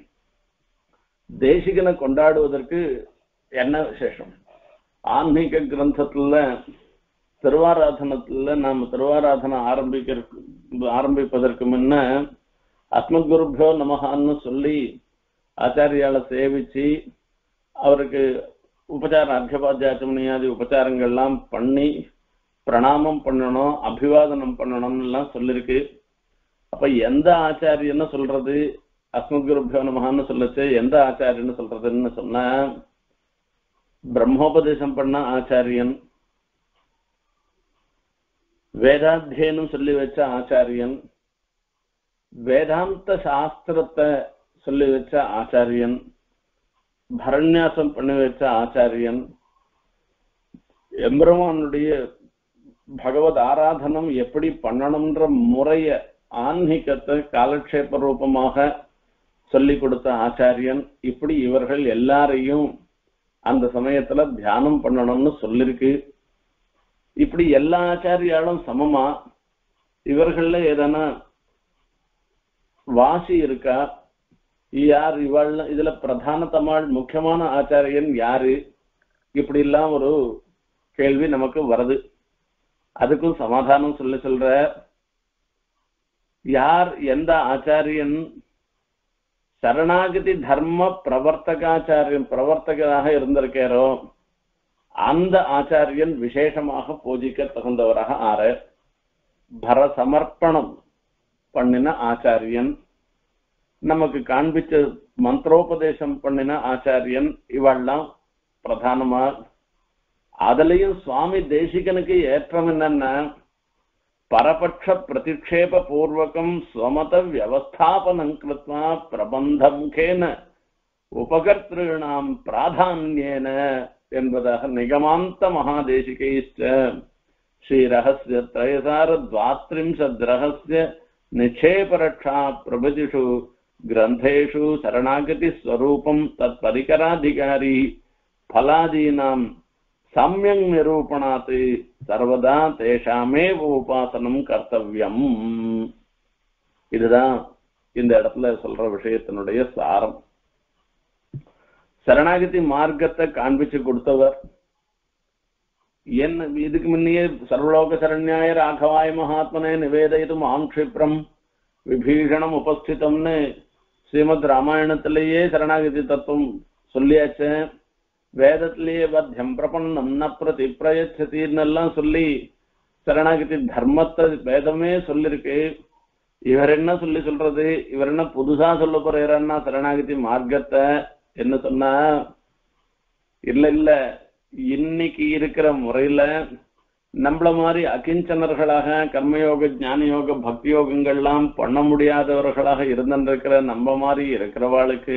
தேசிகனை கொண்டாடுவதற்கு என்ன விசேஷம்? ஆன்மீக கிரந்தத்துல திருவாராதனத்துல நாம திருவாராதனை ஆரம்பிப்பதற்கு முன்ன அஸ்மத் குருபியோ நமகான்னு சொல்லி ஆச்சாரியால சேவிச்சு அவருக்கு உபச்சாரம் அர்க்கபாத்தியாச்சமணியாதி உபச்சாரங்கள்லாம் பண்ணி பிரணாமம் பண்ணணும், அபிவாதனம் பண்ணணும்னு எல்லாம் சொல்லிருக்கு. அப்ப எந்த ஆச்சாரியன்னு சொல்றது? அஸ்மத் குருபியோ நமகான்னு சொல்லச்சு எந்த ஆச்சாரியன்னு சொல்றதுன்னு சொன்ன பிரம்மோபதேசம் பண்ண ஆச்சாரியன், வேதாத்தியனம் சொல்லி வச்ச ஆச்சாரியன், வேதாந்த சாஸ்திரத்தை சொல்லி வச்ச ஆச்சாரியன், பரண்யாசம் பண்ணி வச்ச ஆச்சாரியன், எம்பெருமானுடைய பகவத் ஆராதனம் எப்படி பண்ணணும்ன்ற முறைய ஆன்மீகத்தை காலக்ஷேப ரூபமாக சொல்லி கொடுத்த ஆச்சாரியன். இப்படி இவர்கள் எல்லாரையும் அந்த சமயத்துல தியானம் பண்ணணும்னு சொல்லிருக்கு. இப்படி எல்லா ஆச்சாரியாலும் சமமா இவர்கள்ல ஏதானா வாசி இருக்கா? யார் இவாள்? இதுல பிரதானத்தமாள் முக்கியமான ஆச்சாரியன் யாரு? இப்படி எல்லாம் ஒரு கேள்வி நமக்கு வருது. அதுக்கும் சமாதானம் சொல்ற யார் எந்த ஆச்சாரியன் சரணாகதி தர்ம பிரவர்த்தகராக இருந்திருக்காரோ அந்த ஆச்சாரியன் விசேஷமாக பூஜிக்க தகுந்தவராக ஆற. பர சமர்ப்பணம் பண்ணின ஆச்சாரியன், நமக்கு காண்பிச்ச மந்திரோபதேசம் பண்ணின ஆச்சாரியன், இவெல்லாம் பிரதானமா. அதுலயும் சுவாமி தேசிகனுக்கு ஏற்றம் என்னன்னா பரபட்ச பிரதிக்ஷேப பூர்வகம் ஸ்வமத வியவஸ்தாபனம் கிருத்வா பிரபந்த முகேன உபகர்த்திருணாம் பிராதான்யேன என்பதாக நிகமாந்த மகாதேசிகைஷ்ட ஸ்ரீ ரகசிய திரயசார துவாத்ரிம்சத் ரகசிய நிக்ஷேபரக்ஷா பிரபதிஷு கிரந்தேஷு சரணாகதி ஸ்வரூபம் தத் பரிகராதிகாரி பலாதீனாம் சம்யங் நிரூபணாத்து சர்வதா தேஷாமே உபாசனம் கர்த்தவியம். இதுதான் இந்த இடத்துல சொல்ற விஷயத்தினுடைய சாரம். சரணாகதி மார்க்கத்தை காண்பிச்சு கொடுத்தவர் என்ன. இதுக்கு முன்னையே சர்வலோக சரண்யாய ராகவாய மகாத்மனே நிவேதயிதும் ஆங்ஷிப்ரம் விபீஷணம் உபஸ்திதம்னு ஸ்ரீமத் ராமாயணத்திலேயே சரணாகதி தத்துவம் சொல்லியாச்சு. வேதத்திலேயே வத்தியம் பிரபன்னம் ந பிரதி பிரயச்சதின்னெல்லாம் சொல்லி சரணாகதி தர்மத்தை வேதமே சொல்லிருக்கு. இவர் என்ன சொல்றது, இவர் என்ன புதுசா சொல்ல போறாருன்னா சரணாகதி மார்க்கத்தை என்ன சொன்னா, இல்ல இன்னைக்கு இருக்கிற முறையில நம்மள மாதிரி அகிஞ்சனர்களாக கர்மயோக ஞான யோக பக்தி யோகங்கள்லாம் பண்ண முடியாதவர்களாக இருந்திருக்கிற நம்ம மாதிரி இருக்கிறவாளுக்கு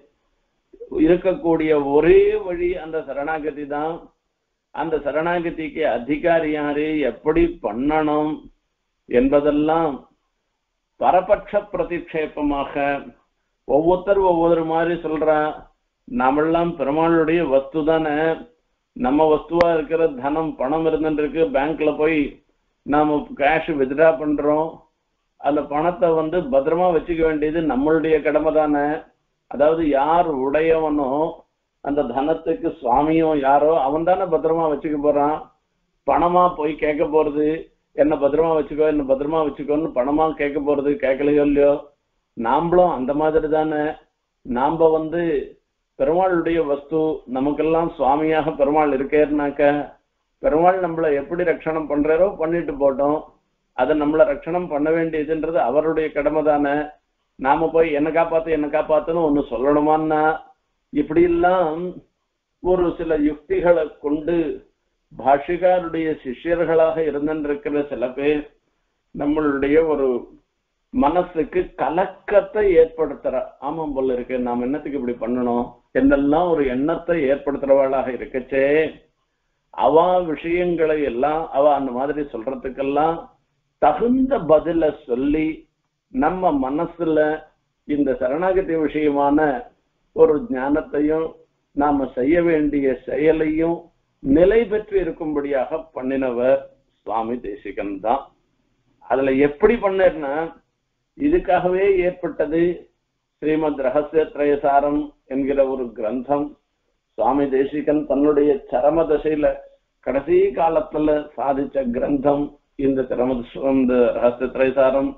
இருக்கக்கூடிய ஒரே வழி அந்த சரணாகதி தான். அந்த சரணாகதிக்கு அதிகாரி யாரு, எப்படி பண்ணணும் என்பதெல்லாம் பரபட்ச பிரதிக்ஷேபமாக ஒவ்வொருத்தர் ஒவ்வொரு மாதிரி சொல்றா. நம்மெல்லாம் பெருமாளுடைய வஸ்து தானே, நம்ம வஸ்துவா இருக்கிற தனம் பணம் இருந்துருக்கு, பேங்க்ல போய் நாம கேஷ் வித்ட்ரா பண்றோம், அந்த பணத்தை பத்திரமா வச்சுக்க வேண்டியது நம்மளுடைய கடமை தானே. அதாவது யார் உடையவனோ அந்த தனத்துக்கு சுவாமியோ யாரோ அவன் தானே பத்திரமா வச்சுக்க போறான். பணமா போய் கேட்க போறது, என்ன பத்திரமா வச்சுக்கோ என்ன பத்திரமா வச்சுக்கோன்னு பணமா கேட்க போறது, கேட்கலையோ இல்லையோ. நாமளும் அந்த மாதிரி தானே. நாம பெருமாளுடைய வஸ்து, நமக்கெல்லாம் சுவாமியாக பெருமாள் இருக்கேன்னாக்க பெருமாள் நம்மளை எப்படி ரட்சணம் பண்றாரோ பண்ணிட்டு போட்டோம். அதை நம்மளை ரட்சணம் பண்ண வேண்டியதுன்றது அவருடைய கடமை தானே. நாம போய் என்ன காப்பாத்துன்னு ஒண்ணு சொல்லணுமான்னா இப்படி எல்லாம் ஒரு சில யுக்திகளை கொண்டு பாஷிகாருடைய சிஷ்யர்களாக இருந்திருக்கிற சில பேர் நம்மளுடைய ஒரு மனசுக்கு கலக்கத்தை ஏற்படுத்துற. ஆமாம் போல இருக்கு, நாம் என்னத்துக்கு இப்படி பண்ணணும் என்னெல்லாம் ஒரு எண்ணத்தை ஏற்படுத்துறவாளாக இருக்கச்சே அவ விஷயங்களை எல்லாம் அவ அந்த மாதிரி சொல்றதுக்கெல்லாம் தகுந்த பதில சொல்லி நம்ம மனசுல இந்த சரணாகதி விஷயமான ஒரு ஞானத்தையும் நாம செய்ய வேண்டிய செயலையும் நிலை பெற்று இருக்கும்படியாக பண்ணினவர் சுவாமி தேசிகன் தான். அதுல எப்படி பண்ணேன்னா இதுக்காகவே ஏற்பட்டது ஸ்ரீமத் ரகசியத்ரயசாரம் என்கிற ஒரு கிரந்தம். சுவாமி தேசிகன் தன்னுடைய சரம தசையில கடைசி காலத்துல சாதிச்ச கிரந்தம் இந்த ரகசியத்ரயசாரம்.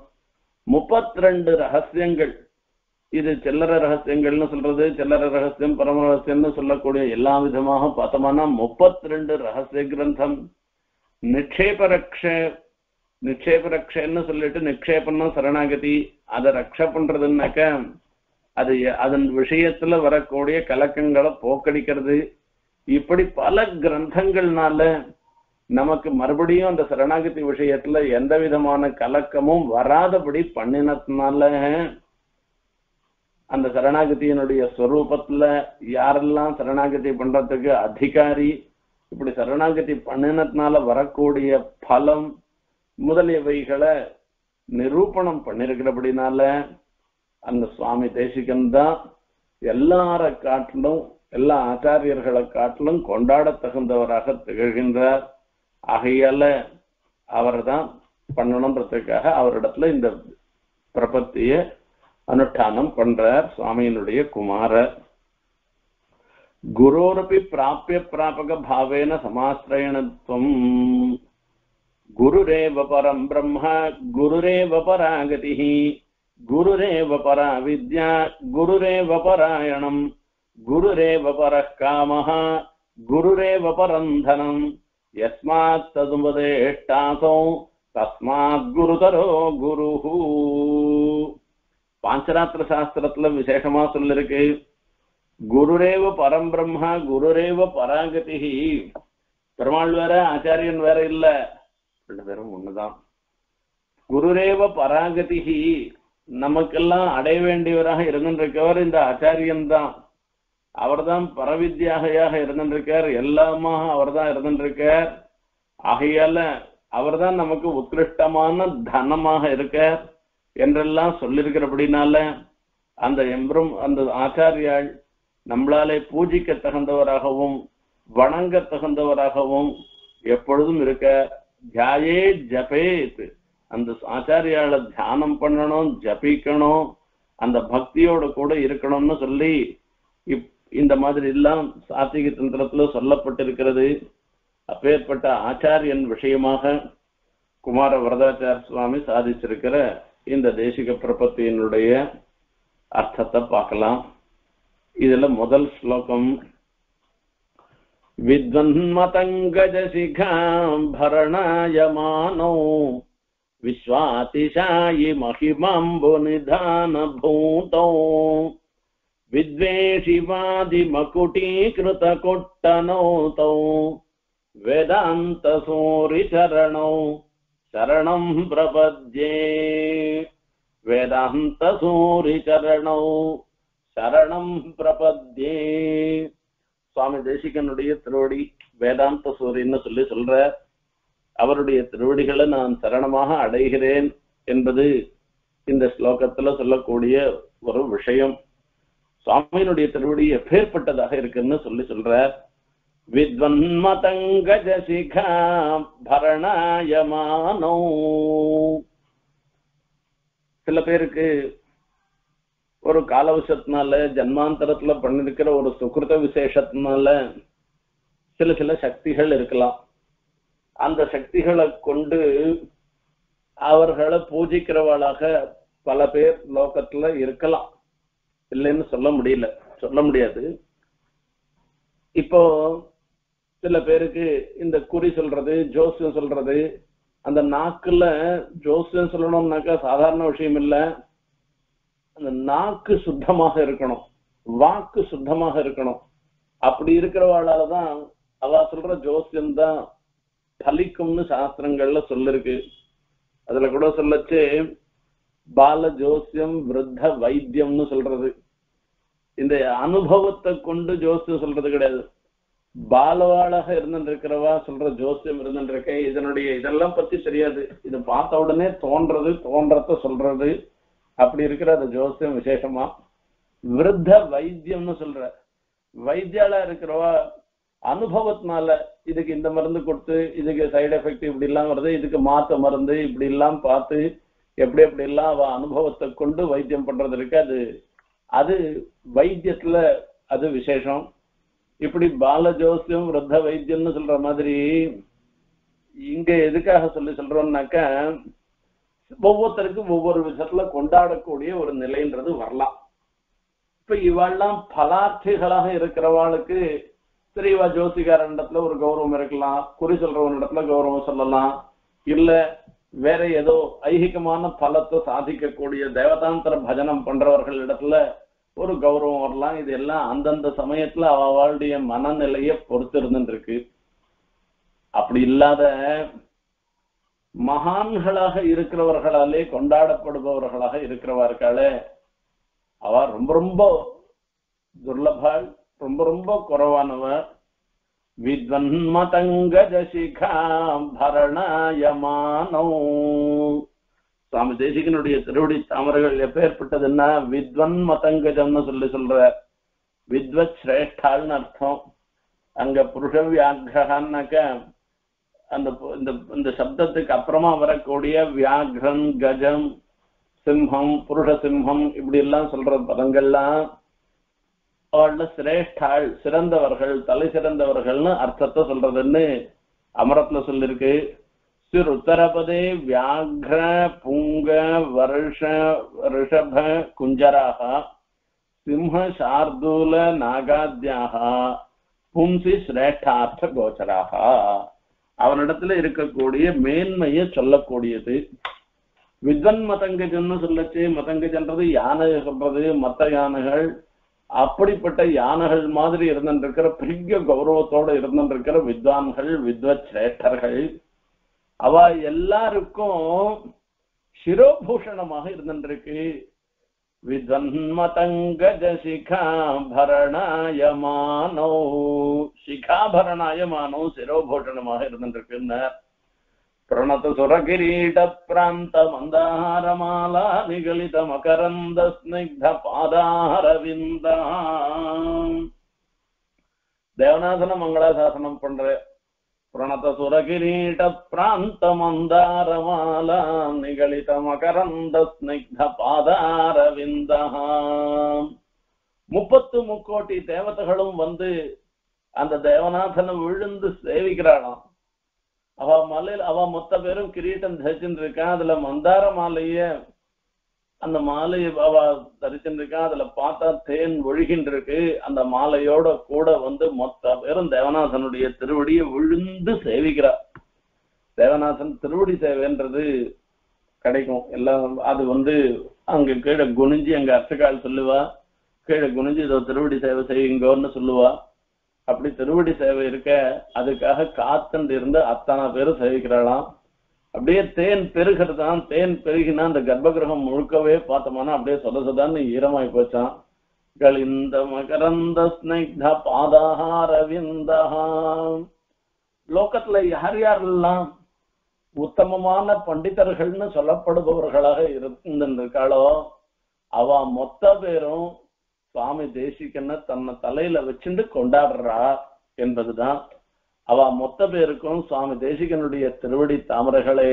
32 ரகசியங்கள். இது சில்லற ரகசியங்கள்னு சொல்றது, சில்லற ரகசியம் பரம ரகசியம்னு சொல்லக்கூடிய எல்லா விதமாக பார்த்தோம்னா 32 ரகசிய கிரந்தம். நிக்ஷேபரக்ஷன்னு சொல்லிட்டு நிக்ஷேபம்னா சரணாகதி, அதை ரக்ஷ பண்றதுன்னாக்க அது அதன் விஷயத்துல வரக்கூடிய கலக்கங்களை போக்கடிக்கிறது. இப்படி பல கிரந்தங்கள்னால நமக்கு மறுபடியும் அந்த சரணாகதி விஷயத்துல எந்த விதமான கலக்கமும் வராதபடி பண்ணினதுனால அந்த சரணாகதியினுடைய ஸ்வரூபத்துல யாரெல்லாம் சரணாகதி பண்றதுக்கு அதிகாரி, இப்படி சரணாகதி பண்ணினதுனால வரக்கூடிய பலம் முதலியவைகளை நிரூபணம் பண்ணிருக்கிறபடினால அந்த சுவாமி தேசிகன் தான் எல்லார காட்டிலும் எல்லா ஆச்சாரியர்களை காட்டிலும் கொண்டாட தகுந்தவராக திகழ்கின்றார். ஆகையால அவர் தான் பண்ணணும்ன்றதுக்காக அவரிடத்துல இந்த பிரபத்திய அனுஷ்டானம் பண்றார் சுவாமியினுடைய குமாரர். குரோரபி பிராபிய பிராபக பாவேன சமாஸ்ரயணத்துவம் குருரேவ பரம் பிரம்ம குருரேவ பராகதி குருரேவ பரா வித்யா குருரேவ பராயணம் குருரேவ பரः காமः குருரேவ பரந்தனம் யஸ்மாத் ததுபதேஷ்டாசோ தஸ்மாத் குருதரோ குருஹு. பாஞ்சராத்திர சாஸ்திரத்துல விசேஷமா சொல்லிருக்கு, குருரேவ பரம் பிரம்மா குருரேவ பராகதி. பெருமாள் வேற ஆச்சாரியன் வேற இல்ல, ரெண்டு பேரும் ஒண்ணுதான். குருரேவ பராகதி, நமக்கெல்லாம் அடைய வேண்டியவராக இருந்திருக்கவர் இந்த ஆச்சாரியன் தான். அவர் தான் பரவித்யாக இருந்திருக்கார், எல்லாமாக அவர் தான் இருந்திருக்கார். ஆகையால அவர் தான் நமக்கு உத்கிருஷ்டமான தனமாக இருக்கார் என்றெல்லாம் சொல்லிருக்கிறபடினால அந்த எம்பரும் அந்த ஆச்சாரியால் நம்மளாலே பூஜிக்க தகுந்தவராகவும் வணங்க தகுந்தவராகவும் எப்பொழுதும் இருக்க தியாயே ஜபேத், அந்த ஆச்சாரியால தியானம் பண்ணணும், ஜபிக்கணும், அந்த பக்தியோட கூட இருக்கணும்னு சொல்லி இந்த மாதிரி எல்லாம் சாத்திக தந்திரத்துல சொல்லப்பட்டிருக்கிறது. அப்பேற்பட்ட ஆச்சாரியன் விஷயமாக குமார வரதாச்சார சுவாமி சாதிச்சிருக்கிற இந்த தேசிக பிரபத்தியினுடைய அர்த்தத்தை பார்க்கலாம். இதுல முதல் ஸ்லோகம், வித்வன்மதங்கஜசிகாம் பரணாயமானோ விஸ்வாதிசாயி மகிமாம்பு நிதான பூதோ வித்வேஷிவாதி மகுடீகிருத கொட்டனோதோ வேதாந்த சூரி சரணோ சரணம் பிரபத்யே. வேதாந்த சூரி சரணோ சரணம் பிரபத்யே. சுவாமி தேசிகனுடைய திருவடி வேதாந்த சூரியன்னு சொல்ற அவருடைய திருவடிகளை நான் சரணமாக அடைகிறேன் என்பது இந்த ஸ்லோகத்துல சொல்லக்கூடிய ஒரு விஷயம். சுவாமியினுடைய திருவடி எப்பேற்பட்டதாக இருக்குன்னு சொல்ற. வித்வன்மதங்கஜசிகா பரணாயமானோ. சில பேருக்கு ஒரு காலவசத்தினால ஜன்மாந்தரத்துல பண்ணிருக்கிற ஒரு சுகிருத விசேஷத்தினால சில சக்திகள் இருக்கலாம். அந்த சக்திகளை கொண்டு அவர்களை பூஜிக்கிறவளாக பல பேர் லோகத்துல இருக்கலாம், இல்லைன்னு சொல்ல முடியாது. இப்போ சில பேருக்கு இந்த குறி சொல்றது, ஜோசியம் சொல்றது, அந்த நாக்குல ஜோசியம் சொல்லணும்னாக்கா சாதாரண விஷயம் இல்ல. அந்த நாக்கு சுத்தமாக இருக்கணும், வாக்கு சுத்தமாக இருக்கணும். அப்படி இருக்கிறவாளாலதான் அவ சொல்ற ஜோசியம் தான் பலிக்கும்னு சாஸ்திரங்கள்ல சொல்லிருக்கு. அதுல கூட சொல்லச்சு பால ஜோசியம் விருத்த வைத்தியம்னு சொல்றது. இந்த அனுபவத்தை கொண்டு ஜோசியம் சொல்றது கிடையாது. பாலவாளாக இருந்துருக்கிறவா சொல்ற ஜோசியம் இருந்துருக்கேன், இதெல்லாம் பத்தி தெரியாது, இதை பார்த்த உடனே தோன்றத சொல்றது, அப்படி இருக்கிற அந்த ஜோசியம் விசேஷமா. விருத்த வைத்தியம்னு சொல்ற வைத்தியாலா இருக்கிறவா அனுபவத்தினால இதுக்கு இந்த மருந்து கொடுத்து இதுக்கு சைடு எஃபெக்ட் இப்படி எல்லாம் வருது, இதுக்கு மாத்த மருந்து இப்படி எல்லாம் பார்த்து எப்படி எல்லாம் அவ அனுபவத்தை கொண்டு வைத்தியம் பண்றது இருக்கு. அது வைத்தியத்துல அது விசேஷம். இப்படி பால ஜோசியம் விருத்த வைத்தியம்னு சொல்ற மாதிரி இங்க எதுக்காக சொல்றோம்னாக்க ஒவ்வொருத்தருக்கும் ஒவ்வொரு விதத்துல கொண்டாடக்கூடிய ஒரு நிலைன்றது வரலாம். இப்ப இவெல்லாம் பலார்த்திகளாக இருக்கிறவாளுக்கு தெரியவா ஜோசிகாரனிடத்துல ஒரு கௌரவம் இருக்கலாம், குறி சொல்றவனிடத்துல கௌரவம் சொல்லலாம், இல்ல வேற ஏதோ ஐகிகமான பலத்தை சாதிக்கக்கூடிய தேவதாந்திர பஜனம் பண்றவர்கள் இடத்துல ஒரு கௌரவம் வரலாம். இது எல்லாம் அந்தந்த சமயத்துல அவளுடைய மனநிலையை பொறுத்து இருந்துருக்கு. அப்படி இல்லாத மகான்களாக இருக்கிறவர்களாலே கொண்டாடப்படுபவர்களாக இருக்கிறவார்களே அவ ரொம்ப ரொம்ப துர்லபாள், ரொம்ப குறைவானவர். வித்வன்மதங்கஜசிகா பரணாயமானோ. சுவாமி தேசிகனுடைய திருவடி தாமரைகள் எப்பேற்பட்டதுன்னா வித்வன் மதங்கஜம்னு சொல்ற. வித்வத் சிரேஷ்டாள்னு அர்த்தம். அங்க புருஷ வியாகிரகான்னாக்க அந்த இந்த சப்தத்துக்கு அப்புறமா வரக்கூடிய வியாகிரன், கஜம், சிம்ஹம், புருஷ சிம்ஹம் இப்படி எல்லாம் சொல்ற பதங்கள்லாம் அவள்ல சிரேஷ்டாள், சிறந்தவர்கள், தலை சிறந்தவர்கள்னு அர்த்தத்தை சொல்றதுன்னு அமரத்துல சொல்லிருக்கு. சிறு உத்தரபதே வியாக்ர புங்க வருஷ ரிஷப குஞ்சராக சிம்ஹ சார்தூல நாகாத்யாக பும்சி சிரேஷ்டார்த்த கோச்சராக. அவனிடத்துல இருக்கக்கூடிய மேன்மையை சொல்லக்கூடியது. வித்வன் மதங்கஜன்னு சொல்லச்சு. மதங்கஜன்றது யானை சொல்றது, மத்த யானைகள் அப்படிப்பட்ட யானைகள் மாதிரி இருந்திருக்கிற பெரிய கௌரவத்தோட இருந்திருக்கிற வித்வான்கள், வித்வத் சிரேஷ்டர்கள் அவ எல்லாருக்கும் சிரோபூஷணமாக இருந்திருக்கு. வித்வன்மதங்கஜ சிகாபரணாயமானோ, சிகாபரணாயமானோ சிரோபூஷணமாக இருந்திருக்கு. பிரணத சுரகிரீட பிராந்த மந்தாரமாலா நிகழித மகரந்த ஸ்னிக்த பாதாரவிந்தா தேவநாதன மங்களாசாசனம் பண்ற பிரணத சுரகிரீட பிராந்த மந்தாரமாலா நிகழித மகரந்த ஸ்னிக்த பாதாரவிந்தஹாம் 30 தேவதைகளும் வந்து அந்த தேவநாதனை விழுந்து சேவிக்கிறாளாம். அவ மொத்த பேரும் கிரீட்டம் தரிச்சுட்டு இருக்கான். அதுல மந்தார மாலைய அந்த மாலையை அவ தரிச்சுட்டு இருக்கான். அதுல பார்த்தா தேன் ஒழுகின்ற இருக்கு. அந்த மாலையோட கூட வந்து மொத்த பேரும் தேவநாதனுடைய திருவடியை விழுந்து சேவிக்கிறா. தேவநாதன் திருவடி சேவைன்றது கிடைக்கும் எல்லாம். அது வந்து அங்க கீழே குனிஞ்சி அங்க அர்ச்சகால் சொல்லுவா, கீழே குனிஞ்சி இதோ திருவடி சேவை செய்யுங்கன்னு சொல்லுவா. அப்படி திருவடி சேவை இருக்க அதுக்காக காத்துண்டு இருந்து அத்தனை பேரும் சேவிக்கிறாளாம். அப்படியே தேன் பெருகிறதான். தேன் பெருகினா அந்த கர்ப்பகிரகம் முழுக்கவே பார்த்தோம்னா அப்படியே சொதசதான்னு ஈரமாய் போச்சான். இந்த மகரந்த ஸ்னிக்த பாதாரவிந்தஹாம். லோகத்துல யார் யாரெல்லாம் உத்தமமான பண்டிதர்கள்னு சொல்லப்படுபவர்களாக இருந்திருக்காளோ அவ மொத்த பேரும் சுவாமி தேசிகனை தன்னை தலையில வச்சுட்டு கொண்டாடுறா என்பதுதான். அவ மொத்த பேருக்கும் சுவாமி தேசிகனுடைய திருவடி தாமரைகளே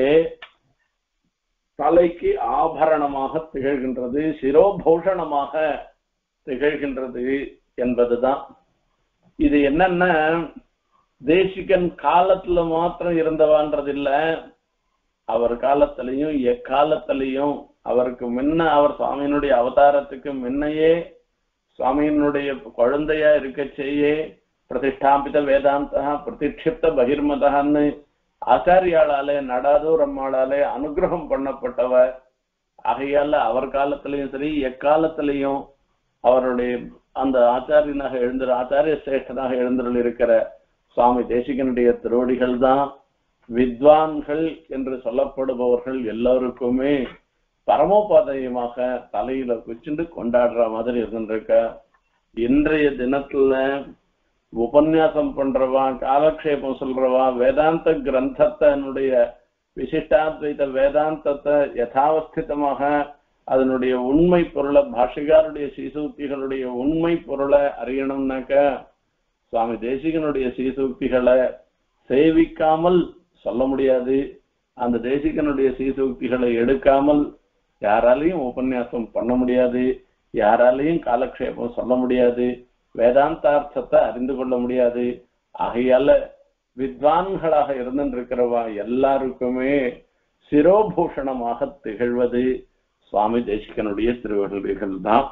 தலைக்கு ஆபரணமாக திகழ்கின்றது, சிரோபூஷணமாக திகழ்கின்றது என்பதுதான். இது என்னன்னா தேசிகன் காலத்துல மாத்திரம் இருந்தவான்றது இல்ல, அவர் காலத்திலையும் எக்காலத்திலையும் அவருக்கு முன்ன, அவர் சுவாமியினுடைய அவதாரத்துக்கு முன்னையே சுவாமியினுடைய குழந்தையா இருக்க செய்ய பிரதிஷ்டாபித வேதாந்த பிரதிக்ஷிப்த பகிர்மதான்னு ஆச்சாரியாளாலே நடாதூர் அம்மாளாலே அனுகிரகம் பண்ணப்பட்டவ. ஆகையால அவர் காலத்திலையும் சரி எக்காலத்திலையும் அவருடைய அந்த ஆச்சாரியனாக ஆச்சாரிய சிரேஷ்டனாக எழுந்தருள் இருக்கிற சுவாமி தேசிகனுடைய திருவடிகள் தான் வித்வான்கள் என்று சொல்லப்படுபவர்கள் எல்லோருக்குமே பரமோபாதயமாக தலையில வச்சுட்டு கொண்டாடுற மாதிரி இருந்திருக்க. இன்றைய தினத்துல உபன்யாசம் பண்றவா, காலக்ஷேபம் சொல்றவா, வேதாந்த கிரந்தத்தினுடைய விசிஷ்டாத்வைத வேதாந்தத்தை யதாவஸ்திதமாக அதனுடைய உண்மை பொருளை, பாஷிகாருடைய சீசூக்திகளுடைய உண்மை பொருளை அறியணும்னாக்க சுவாமி தேசிகனுடைய சீசூக்திகளை சேவிக்காமல் சொல்ல முடியாது. அந்த தேசிகனுடைய சீசூக்திகளை எடுக்காமல் யாராலையும் உபன்யாசம் பண்ண முடியாது, யாராலையும் காலக்ஷேபம் சொல்ல முடியாது, வேதாந்தார்த்தத்தை அறிந்து கொள்ள முடியாது. ஆகையால வித்வான்களாக இருந்திருக்கிறவா எல்லாருக்குமே சிரோபூஷணமாக திகழ்வது சுவாமி தேசிகனுடைய திருவடிகள் தான்.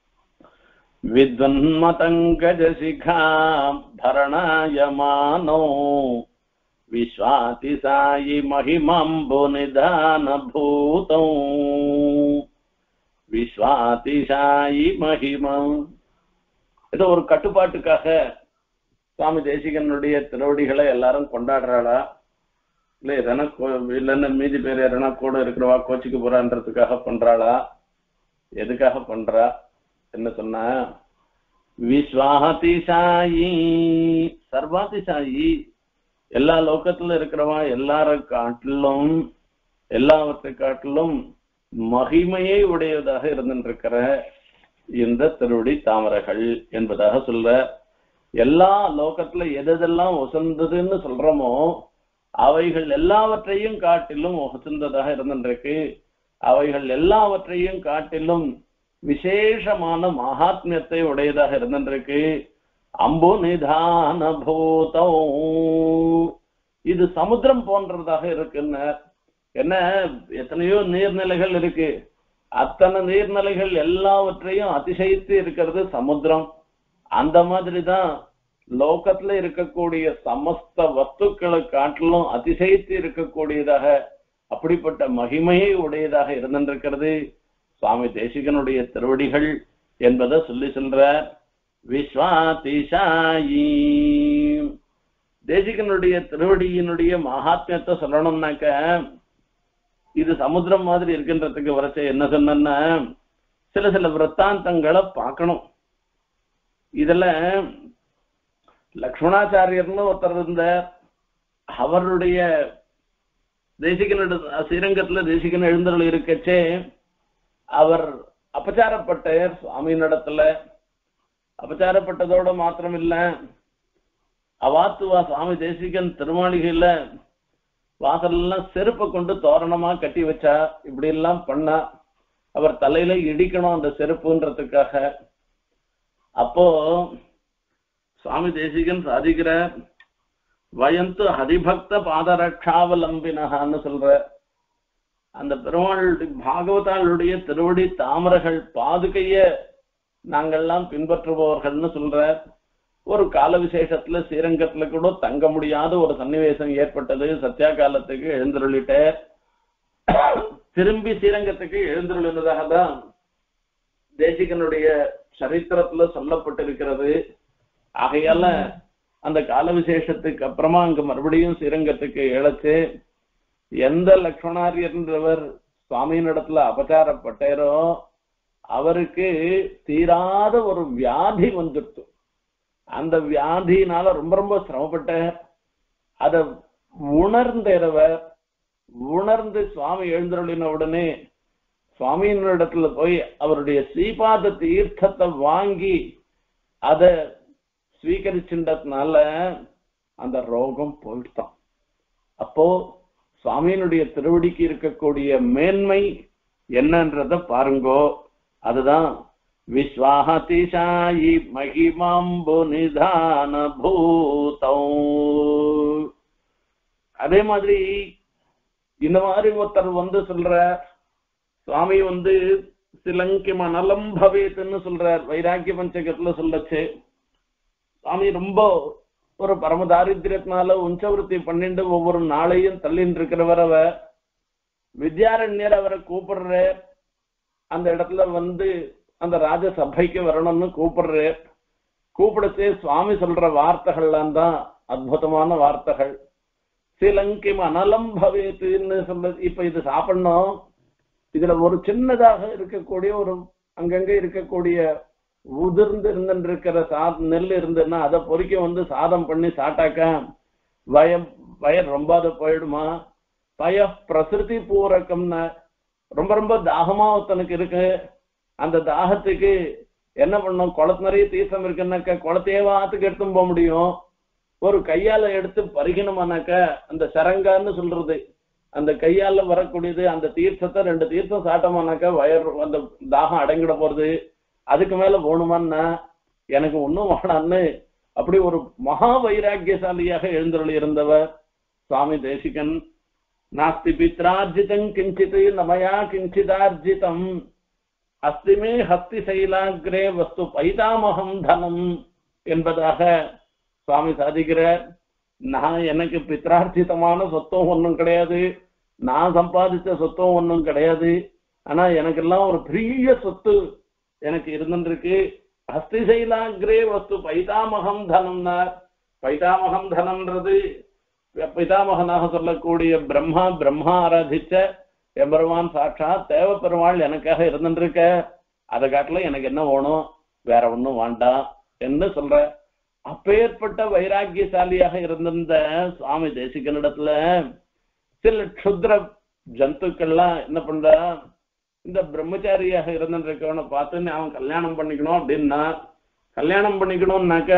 வித்வன்மதங்கஜசிகா பரணாயமானோ விஸ்வாதிசாயி மகிமம்பு நிதான பூதம். விஸ்வாதிசாயி மகிமம் ஏதோ ஒரு கட்டுப்பாட்டுக்காக சுவாமி தேசிகனுடைய திருவடிகளை எல்லாரும் கொண்டாடுறாளா இல்ல எதனா இல்லைன்னு மீதி பேர் எதனா கூட இருக்கிறவா கோச்சிக்கு போறான்றதுக்காக பண்றாளா? எதுக்காக பண்றா என்ன சொன்னா, விஸ்வாதிசாயி சர்வாதிசாயி எல்லா லோகத்துல இருக்கிறவா எல்லார காட்டிலும் எல்லாவற்றை காட்டிலும் மகிமையை உடையதாக இருந்திருக்கிற இந்த திருவடி தாமரைகள் என்பதாக சொல்ற. எல்லா லோகத்துல எதெல்லாம் உசந்ததுன்னு சொல்றோமோ அவைகள் எல்லாவற்றையும் காட்டிலும் உசந்ததாக இருந்திருக்கு. அவைகள் எல்லாவற்றையும் காட்டிலும் விசேஷமான மகாத்மியத்தை உடையதாக இருந்திருக்கு. அம்பு நிதான பூதம், இது சமுத்திரம் போன்றதாக இருக்குன்னு. என்ன எத்தனையோ நீர்நிலைகள் இருக்கு, அத்தனை நீர்நிலைகள் எல்லாவற்றையும் அதிசயித்து இருக்கிறது சமுத்திரம். அந்த மாதிரிதான் லோகத்துல இருக்கக்கூடிய சமஸ்த வஸ்துக்களை காட்டிலும் அதிசயித்து இருக்கக்கூடியதாக அப்படிப்பட்ட மகிமையை உடையதாக இருந்திருக்கிறது சுவாமி தேசிகனுடைய திருவடிகள் என்பதை சொல்லி சொல்ற. விஸ்வாதிசாயி தேசிகனுடைய திருவடியினுடைய மகாத்மியத்தை சொல்லணும்னாக்க இது சமுத்திரம் மாதிரி இருக்கின்றதுக்கு வரைச்ச என்ன சொன்னா சில சில விற்த்தாந்தங்களை பார்க்கணும். இதுல லக்ஷ்மணாச்சாரியர்னு ஒருத்தர் இருந்த அவருடைய தேசிகனோட ஸ்ரீரங்கத்துல தேசிகன் எழுந்தருள் இருக்கச்சே அவர் அபச்சாரப்பட்டார் சுவாமி நடத்துல. அபச்சாரப்பட்டதோட மாத்திரம் இல்ல, அவாத்துவா சுவாமி தேசிகன் திருமாளிகையில வாசல்லாம் செருப்பை கொண்டு தோரணமா கட்டி வச்சா, இப்படி எல்லாம் பண்ணா. அவர் தலையில இடிக்கணும் அந்த செருப்புன்றதுக்காக. அப்போ சுவாமி தேசிகன் சாதிக்கிற வயந்து ஹரிபக்த பாதரட்சாவலம்பினகான்னு சொல்ற அந்த பெருமாளுடைய பாகவதாளுடைய திருவடி தாமரைகள் பாதுகைய நாங்கள்லாம் பின்பற்றுபவர்கள்னு சொல்ற. ஒரு கால விசேஷத்துல ஸ்ரீரங்கத்துல கூட தங்க முடியாத ஒரு சன்னிவேசம் ஏற்பட்டது. சத்யா காலத்துக்கு எழுந்தருளிட்ட திரும்பி ஸ்ரீரங்கத்துக்கு எழுந்தருளினதாக தான் தேசிகனுடைய சரித்திரத்துல சொல்லப்பட்டிருக்கிறது. ஆகையால அந்த கால விசேஷத்துக்கு அப்புறமா அங்க மறுபடியும் ஸ்ரீரங்கத்துக்கு இழைச்சு எந்த லக்ஷ்மணாரியன்றவர் சுவாமியின் இடத்துல அபச்சாரப்பட்டாரோ அவருக்கு தீராத ஒரு வியாதி வந்துடுத்து. அந்த வியாதினால ரொம்ப ரொம்ப சிரமப்பட்ட அத உணர்ந்தவர் உணர்ந்து சுவாமி எழுந்தருளின உடனே சுவாமியின் இடத்துல போய் அவருடைய ஸ்ரீபாத தீர்த்தத்தை வாங்கி அத ஸ்வீகரிச்சுன்றதுனால அந்த ரோகம் போயிட்டான். அப்போ சுவாமியினுடைய திருவடிக்கு இருக்கக்கூடிய மேன்மை என்னன்றத பாருங்கோ. அதுதான் விஸ்வாஹதிஷாயி மகிமாம்பு நிதான பூதம். அதே மாதிரி இந்த மாதிரி ஒருத்தர் சொல்ற சுவாமி சிலங்கி மணலம் பவேத்துன்னு சொல்றார். வைராக்கிய பஞ்சகத்துல சொல்லச்சு சுவாமி ரொம்ப ஒரு பரம தாரித்திரத்தினால உஞ்சவருத்தி பண்ணிட்டு ஒவ்வொரு நாளையும் தள்ளின்னு இருக்கிறவர். அவர் வித்யாரண்யர் அவரை கூப்பிடுற அந்த இடத்துல அந்த ராஜசபைக்கு வரணும்னு கூப்பிடுற. கூப்பிடுச்சு சுவாமி சொல்ற வார்த்தைகள்லாம் தான் அற்புதமான வார்த்தைகள். சிலங்கி மணலம் பவேத்துன்னு சொல்றது. இப்ப இது சாப்பிடணும், இதுல ஒரு சின்னதாக இருக்கக்கூடிய ஒரு அங்கங்க இருக்கக்கூடிய உதிர்ந்து இருந்துருக்கிற நெல் இருந்துன்னா அதை பொறிக்க சாதம் பண்ணி சாட்டாக்க வயர் ரொம்ப அது போயிடுமா. பய பிரசிருதி பூரக்கம்னா ரொம்ப ரொம்ப தாகமா ஒருத்தனுக்கு இருக்கு. அந்த தாகத்துக்கு என்ன பண்ணும், குளத்து நிறைய தீர்த்தம் இருக்குன்னாக்க குளத்தையே வாத்துக்கு எடுத்து போக முடியும். ஒரு கையால எடுத்து பறிக்கணுமானாக்க அந்த சரங்கான்னு சொல்றது, அந்த கையால வரக்கூடியது அந்த தீர்த்தத்தை 2 தீர்த்தம் சாட்டமானாக்கா வயர் அந்த தாகம் அடங்கிட போறது. அதுக்கு மேல போகணுமான்னா எனக்கு ஒன்னும் வேணான்னு அப்படி ஒரு மகா வைராக்கியசாலியாக எழுந்தருளி இருந்தவர் சுவாமி தேசிகன். நாஸ்தி பித்ரார்ஜிதம் கிஞ்சித் நமயா கிஞ்சிதார்ஜிதம் அஸ்திமே ஹஸ்தி சைலாகிரே வஸ்து பைதாமகம் தனம் என்பதாக சுவாமி சாதிக்கிறார். எனக்கு பித்ரார்ஜிதமான சொத்தம் ஒன்றும் கிடையாது, நான் சம்பாதிச்ச சொத்தம் ஒன்றும் கிடையாது. ஆனா எனக்கெல்லாம் ஒரு பெரிய சொத்து எனக்கு இருந்துருக்கு. ஹஸ்தி சைலாகிரே வஸ்து பைதாமகம் தனம்னா, பைதாமகம் தனம்ன்றது பிதாமகனாக சொல்லக்கூடிய பிரம்மா ஆராதிச்ச எம்பெருமான் சாட்சாத் தேவ பெருமாள் எனக்காக இருந்துருக்க. அதை காட்டில எனக்கு என்ன வேணும், வேற ஒன்னும் வேண்டாம் என்று சொல்ற. அப்பேற்பட்ட வைராக்கியசாலியாக இருந்திருந்த சுவாமி தேசிகனிடத்துல சில க்ஷுத்ர ஜந்துக்கள்லாம் என்ன பண்ற, இந்த பிரம்மச்சாரியாக இருந்துருக்கவனை பார்த்து அவன் கல்யாணம் பண்ணிக்கணும் அப்படின்னா, கல்யாணம் பண்ணிக்கணும்னாக்க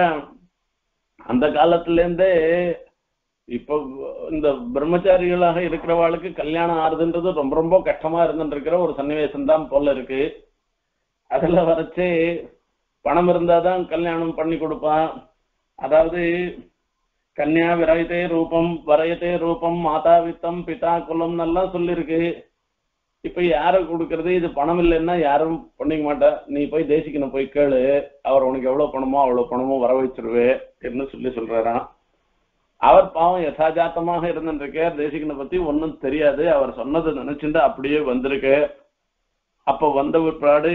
அந்த காலத்துல இருந்தே இப்போ இந்த பிரம்மச்சாரிகளாக இருக்கிறவாளுக்கு கல்யாணம் ஆறுதுன்றது ரொம்ப ரொம்ப கஷ்டமா இருந்துருக்கிற ஒரு சன்னிவேசம் தான் போல இருக்கு. அதுல வரைச்சு பணம் இருந்தாதான் கல்யாணம் பண்ணி கொடுப்பான். அதாவது கன்யா விரயத்தே ரூபம் வரையத்தே ரூபம் மாதா வித்தம் பிதா குலம் எல்லாம் சொல்லிருக்கு. இப்ப யார கொடுக்கறது, இது பணம் இல்லைன்னா யாரும் பண்ணிக்க மாட்டா. நீ போய் தேசிக்கணும் போய் கேளு, அவர் உனக்கு எவ்வளவு பணமோ அவ்வளவு பணமோ வர வச்சிருவே என்று சொல்றாராம். அவர் பாவம் யதாஜாத்தமாக இருந்துருக்கார். தேசிகனை பத்தி ஒன்னும் தெரியாது. அவர் சொன்னதை நினைச்சுட்டு அப்படியே வந்திருக்கு. அப்ப வந்த பிற்பாடு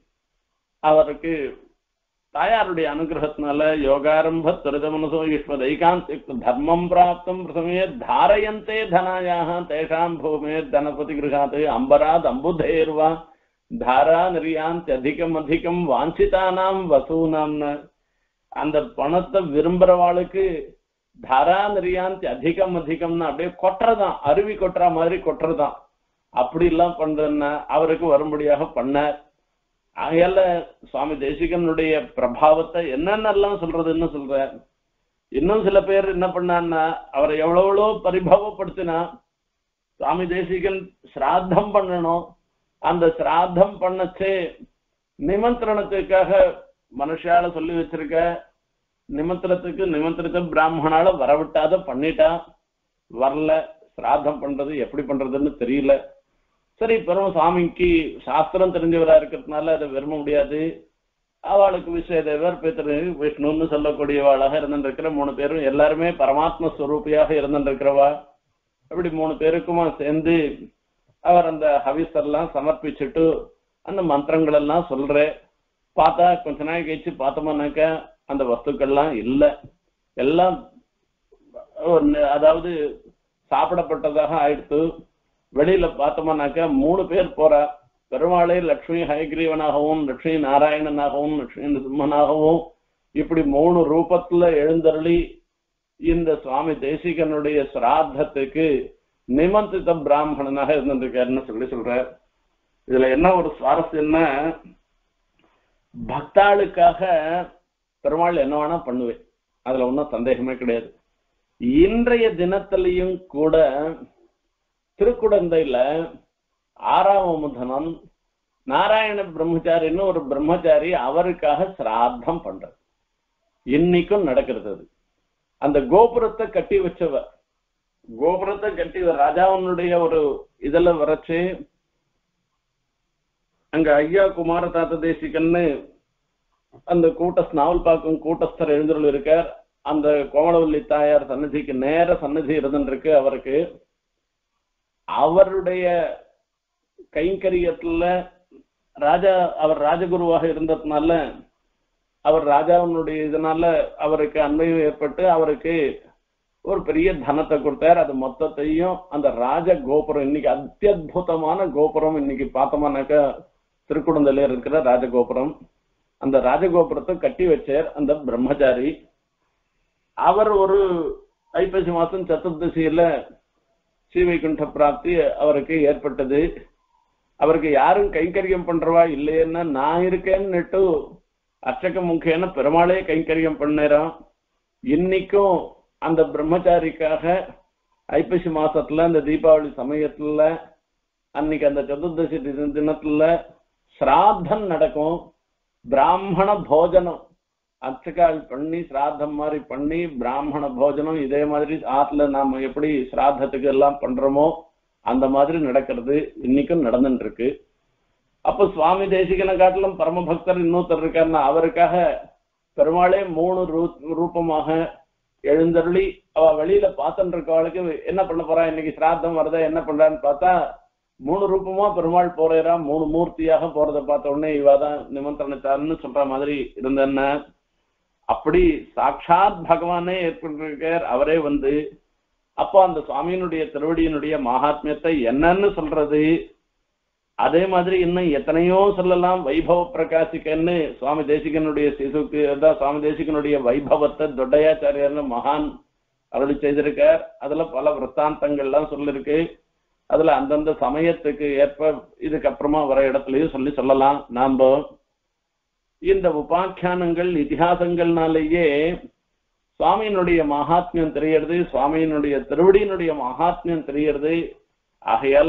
அவருக்கு தாயாருடைய அனுகிரகத்தினால யோகாரம்ப துரித மனசோ யுஷ்ம தைகாந்த தர்மம் பிராப்தம் பிரசமே தாரயந்தே தனாயாக தேஷாம் பூமே தனபதி கிருஹாத் அம்பராத் அம்புதேர்வா தாரா நிரியாந்த் அதிகம் அதிகம் வாஞ்சிதானாம் வசூனாம்னு. அந்த பணத்தை விரும்புறவாளுக்கு தாரா நிரியாந்த் அதிகம் அதிகம்னு அப்படியே கொட்டுறதான், அருவி கொட்டுற மாதிரி கொட்டுறதான். அப்படி எல்லாம் பண்றதுன்னா அவருக்கு வரும்படியாக பண்ணார். ஆகையால சுவாமி தேசிகனுடைய பிரபாவத்தை என்னென்னலாம் சொல்றதுன்னு சொல்ற. இன்னும் சில பேர் என்ன பண்ணான்னா அவரை எவ்வளோ பரிபவப்படுத்தினா சுவாமி தேசிகன் சிராத்தம் பண்ணணும். அந்த சிராத்தம் பண்ணச்சே நிமந்திரணத்துக்காக மனுஷால சொல்லி வச்சிருக்க நிமந்திரித்த பிராமணால வரவிட்டாத பண்ணிட்டா, வரல. சிராத்தம் பண்றது எப்படி பண்றதுன்னு தெரியல. சரி, பெரும் சுவாமிக்கு சாஸ்திரம் தெரிஞ்சவரா இருக்கிறதுனால அதை விரும்ப முடியாது. அவளுக்கு விஸ்வதேவர் பித்ரு விஷ்ணுன்னு சொல்லக்கூடியவாளாக இருந்துருக்கிற 3 பேரும் எல்லாருமே பரமாத்ம ஸ்வரூபியாக இருந்துருக்கிறவா. அப்படி 3 பேருக்குமா சேர்ந்து அவர் அந்த ஹவிஸ் எல்லாம் சமர்ப்பிச்சுட்டு அந்த மந்திரங்கள் எல்லாம் சொல்ற. பார்த்தா கொஞ்ச நாள் கழிச்சு பார்த்தோம்னாக்க அந்த வஸ்துக்கள்லாம் இல்லை, எல்லாம் அதாவது சாப்பிடப்பட்டதாக ஆயிடுத்து. வெளியில பார்த்தோம்னாக்க 3 பேர் போறா. பெருமாளை லட்சுமி ஹயக்ரீவனாகவும் லட்சுமி நாராயணனாகவும் லட்சுமி சிம்மனாகவும் இப்படி 3 ரூபத்துல எழுந்தருளி இந்த சுவாமி தேசிகனுடைய சிராத்தத்துக்கு நிமந்திரித்த பிராமணனாக இருந்திருக்காருன்னு சொல்றார். இதுல என்ன ஒரு சுவாரஸ்யம்னா, பக்தாளுக்காக பெருமாள் என்ன வேணா பண்ணுவேன், அதுல ஒன்றும் சந்தேகமே கிடையாது. இன்றைய தினத்திலையும் கூட திருக்குடந்தையில 6ஆம் அமுதனம் நாராயண பிரம்மச்சாரின்னு ஒரு பிரம்மச்சாரி அவருக்காக சிராத்தம் பண்றது இன்னைக்கும் நடக்கிறது. அந்த கோபுரத்தை கட்டி வச்சவர், கோபுரத்தை கட்டி ராஜாவனுடைய ஒரு இதுல வரைச்சு அங்க ஐயா குமார தாத்த தேசிகன்னு அந்த நாவல் பார்க்கும் கூட்டஸ்தர் எழுந்தருள் இருக்கார். அந்த கோமலவல்லி தாயார் சன்னதிக்கு நேர சன்னதி இருந்துருக்கு. அவருக்கு அவருடைய கைங்கரியத்துல அவர் ராஜகுருவாக இருந்ததுனால அவர் ராஜாவினுடைய இதனால அவருக்கு அன்பையும் ஏற்பட்டு அவருக்கு ஒரு பெரிய தனத்தை கொடுத்தார். அது மொத்தத்தையும் அந்த ராஜ கோபுரம், இன்னைக்கு அத்தியுதமான கோபுரம், இன்னைக்கு பார்த்தோம்னாக்கா திருக்குடந்தையில இருக்கிற ராஜகோபுரம், அந்த ராஜகோபுரத்தை கட்டி வச்சார் அந்த பிரம்மச்சாரி. அவர் ஒரு ஐப்பசி மாசம் சதுர்தசியில ஸ்ரீவைகுண்ட பிராப்தி அவருக்கு ஏற்பட்டது. அவருக்கு யாரும் கைங்கரியம் பண்றவா இல்லைன்னா நான் இருக்கேன்னுட்டு அர்ச்சக முக்கியன பெருமாளே கைங்கரியம் பண்ணேறான். இன்னைக்கும் அந்த பிரம்மச்சாரிக்காக ஐப்பசி மாசத்துல அந்த தீபாவளி சமயத்துல அன்னைக்கு அந்த சதுர்தசி தினத்துல சிராத்தம் நடக்கும். பிராமண போஜனம் அர்ச்சகால் பண்ணி சிராத்தம் மாதிரி பண்ணி பிராமண போஜனம் இதே மாதிரி ஆத்துல நாம எப்படி சிராத்தத்துக்கு எல்லாம் பண்றோமோ அந்த மாதிரி நடக்கிறது இன்னைக்கும் நடந்துட்டு இருக்கு. அப்ப சுவாமி தேசிகனை காட்டிலும் பரமபக்தர் இன்னொருத்தர் இருக்காருன்னா அவருக்காக பெருமாளே 3 ரூபமாக எழுந்தருளி அவ வெளியில பார்த்துட்டு இருக்கவளுக்கு என்ன பண்ண போறா, இன்னைக்கு சிராத்தம் வருதா என்ன பண்றான்னு பார்த்தா 3 ரூபமா பெருமாள் போறா. 3 மூர்த்தியாக போறதை பார்த்த உடனே இவாதான் நிமந்திரணச்சாருன்னு சொல்ற மாதிரி இருந்தேன்னா, அப்படி சாட்சாத் பகவானே ஏற்பட்டிருக்கார். அவரே வந்து அப்போ அந்த சுவாமியினுடைய திருவடியினுடைய மகாத்மியத்தை என்னன்னு சொல்றது. அதே மாதிரி இன்னும் எத்தனையோ சொல்லலாம். வைபவ பிரகாசிக்கன்னு சுவாமி தேசிகனுடைய சிசுக்கு சுவாமி தேசிகனுடைய வைபவத்தை தொட்டையாச்சாரியர்னு மகான் அருளி செய்திருக்கார். அதுல பல விற்த்தாந்தங்கள்லாம் சொல்லிருக்கு. அதுல அந்தந்த சமயத்துக்கு ஏற்ப இதுக்கப்புறமா வர இடத்துலயும் சொல்லலாம். நாம இந்த உபாக்கியானங்கள் இதிகாசங்கள்னாலேயே சுவாமியினுடைய மகாத்மியம் தெரியறது, சுவாமியினுடைய திருவடியினுடைய மகாத்மியம் தெரியறது. ஆகையால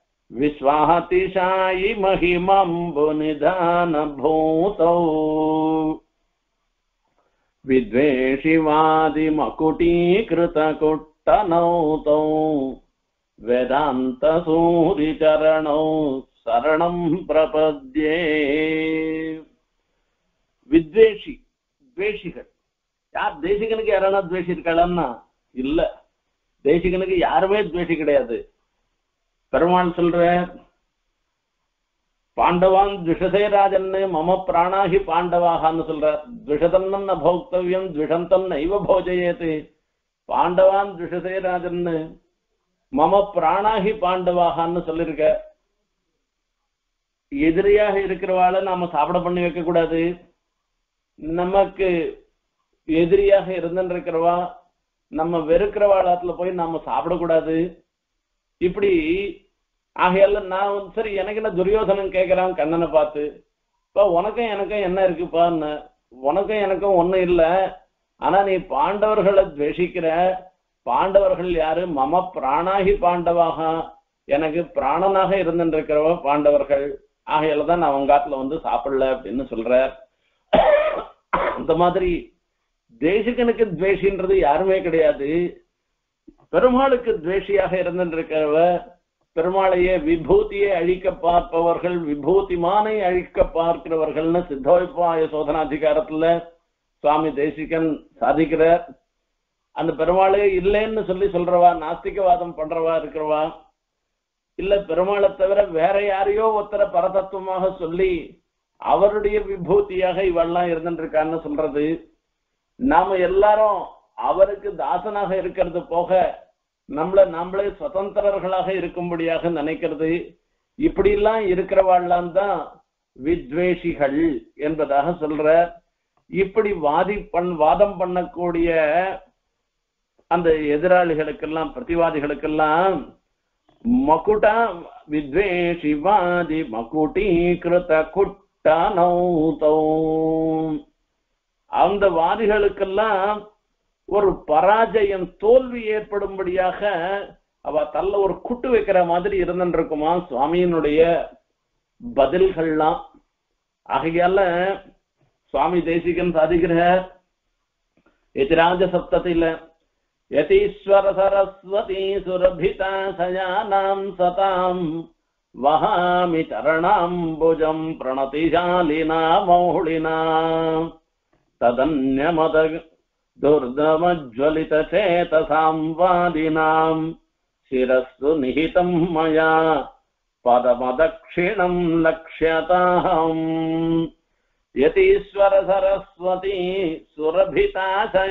விஸ்வாதிஷாயி மகிமம்பு நிதான பூதௌ வித்வேஷிவாதி மகுடீகிருத குட்டனௌதௌ வேதாந்த சூரி சரணௌ சரணம் பிரபத்யே. வித்வேஷி, துவேஷிகள் யார்? தேசிகனுக்கு யாரானா துவேஷி இருக்காளன்னா இல்ல, தேசிகனுக்கு யாருமே துவேஷி கிடையாது. பெருமாள் சொல்ற பாண்டவான் துஷதே ராஜன்னு மம பிராணாகி பாண்டவாகான்னு சொல்ற. துஷதன்னு போக்தவியம் துஷந்தன் நைவ போஜயேது. பாண்டவான் துஷதே ராஜன்னு மம பிராணாகி பாண்டவாகான்னு சொல்லிருக்க. எதிரியாக இருக்கிறவாளை நாம சாப்பிட பண்ணி வைக்க கூடாது. நமக்கு எதிரியாக இருந்துருக்கிறவா நம்ம வெறுக்கிறவாளத்துல போய் நாம சாப்பிடக்கூடாது. இப்படி ஆகையால நான் சரி எனக்கு என்ன துரியோதனன் கேட்கிறான் கண்ணனை பார்த்து, இப்ப உனக்கும் எனக்கும் என்ன இருக்குப்பான்னு. உனக்கும் எனக்கும் ஒண்ணும் இல்லை, ஆனா நீ பாண்டவர்களை துவேஷிக்கிற. பாண்டவர்கள் யாரு? மம பிராணாகி பாண்டவாக, எனக்கு பிராணனாக இருந்துருக்கிறவ பாண்டவர்கள். ஆகையாலதான் நான் அவங்காத்துல வந்து சாப்பிடல அப்படின்னு சொல்ற. அந்த மாதிரி தேசிகனுக்கு துவேஷின்றது யாருமே கிடையாது. பெருமாளுக்கு துவேஷியாக இருந்திருக்கிறவ, பெருமாளையே விபூதியை அழிக்க பார்ப்பவர்கள், விபூதிமானை அழிக்க பார்க்கிறவர்கள்னு சித்தோபாய சோதனாதிகாரத்துல சுவாமி தேசிகன் சாதிக்கிறார். அந்த பெருமாளே இல்லைன்னு சொல்றவா, நாஸ்திகவாதம் பண்றவா இருக்கிறவா, இல்ல பெருமாளை தவிர வேற யாரையோ ஒருத்தர பரதத்துவமாக சொல்லி அவருடைய விபூதியாக இவெல்லாம் இருந்துருக்கான்னு சொல்றது. நாம எல்லாரும் அவருக்கு தாசனாக இருக்கிறது போக நாமளே சுதந்திரர்களாக இருக்கும்படியாக நினைக்கிறது. இப்படி எல்லாம் இருக்கிறவாள்லாம் தான் வித்வேஷிகள் என்பதாக சொல்ற. இப்படி வாதம் பண்ணக்கூடிய அந்த எதிராளிகளுக்கெல்லாம், பிரதிவாதிகளுக்கெல்லாம் மகுடா வித்வேஷிவாதி மகுடீகிருத குட்டானௌதௌ, அந்த வாதிகளுக்கெல்லாம் ஒரு பராஜயம், தோல்வி ஏற்படும்படியாக அவ தள்ள ஒரு குட்டு வைக்கிற மாதிரி இருந்துருக்குமா சுவாமியினுடைய பதில்கள்லாம். ஆகையால சுவாமி தேசிகன் சாதிக்கிற எதிராஜ சப்தத்தில யதீஸ்வர சரஸ்வதி சுரபிதா சயானாம் சதாம் வஹாமி சரணாம்புஜம் பிரணதிசாலினா மௌளினா ததன்யமத துர்தமஜ்வலித சேதசாம் வாதினாம் சிரஸ்து நிஹிதம் மயா பதமதக்ஷிணம் லக்ஷ்யதாம். யதீஸ்வர சரஸ்வதி சுரபிதா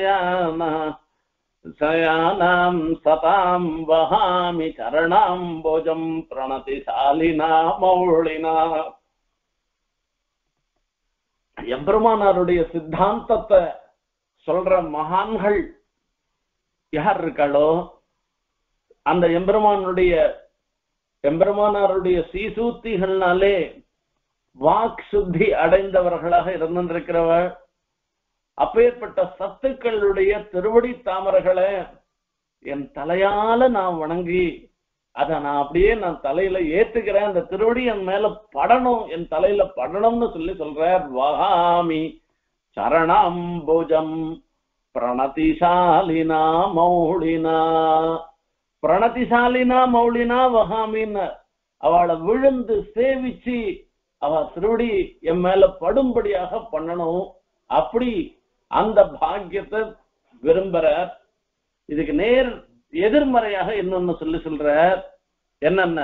சயானாம் சதாம் வஹாமி சரணாம்புஜம் பிரணதிசாலினா மௌளினா. எம்பெருமானாருடைய சித்தாந்தத்தை சொல்ற மகான்கள் யார் இருக்காளோ அந்த எம்பெருமானாருடைய சீசூத்திகள்னாலே வாக் சுத்தி அடைந்தவர்களாக இருந்திருக்கிறவர். அப்பேற்பட்ட சத்துக்களுடைய திருவடி தாமரைகளை என் தலையால நான் வணங்கி அதை நான் அப்படியே நான் தலையில ஏத்துக்கிறேன். அந்த திருவடி என் மேல படணும், என் தலையில படணும்னு சொல்றார். வஹாமி சரணாம்புஜம் பிரணதிசாலினா மௌளினா. பிரணதிசாலினா மௌளினா வஹாமின்னு அவளை விழுந்து சேவிச்சு அவ திருவடி என் மேல படும்படியாக பண்ணணும். அப்படி அந்த பாக்கியத்தை விரும்புற. இதுக்கு நேர் எதிர்மறையாக இன்னொன்னு சொல்ற என்னன்னா,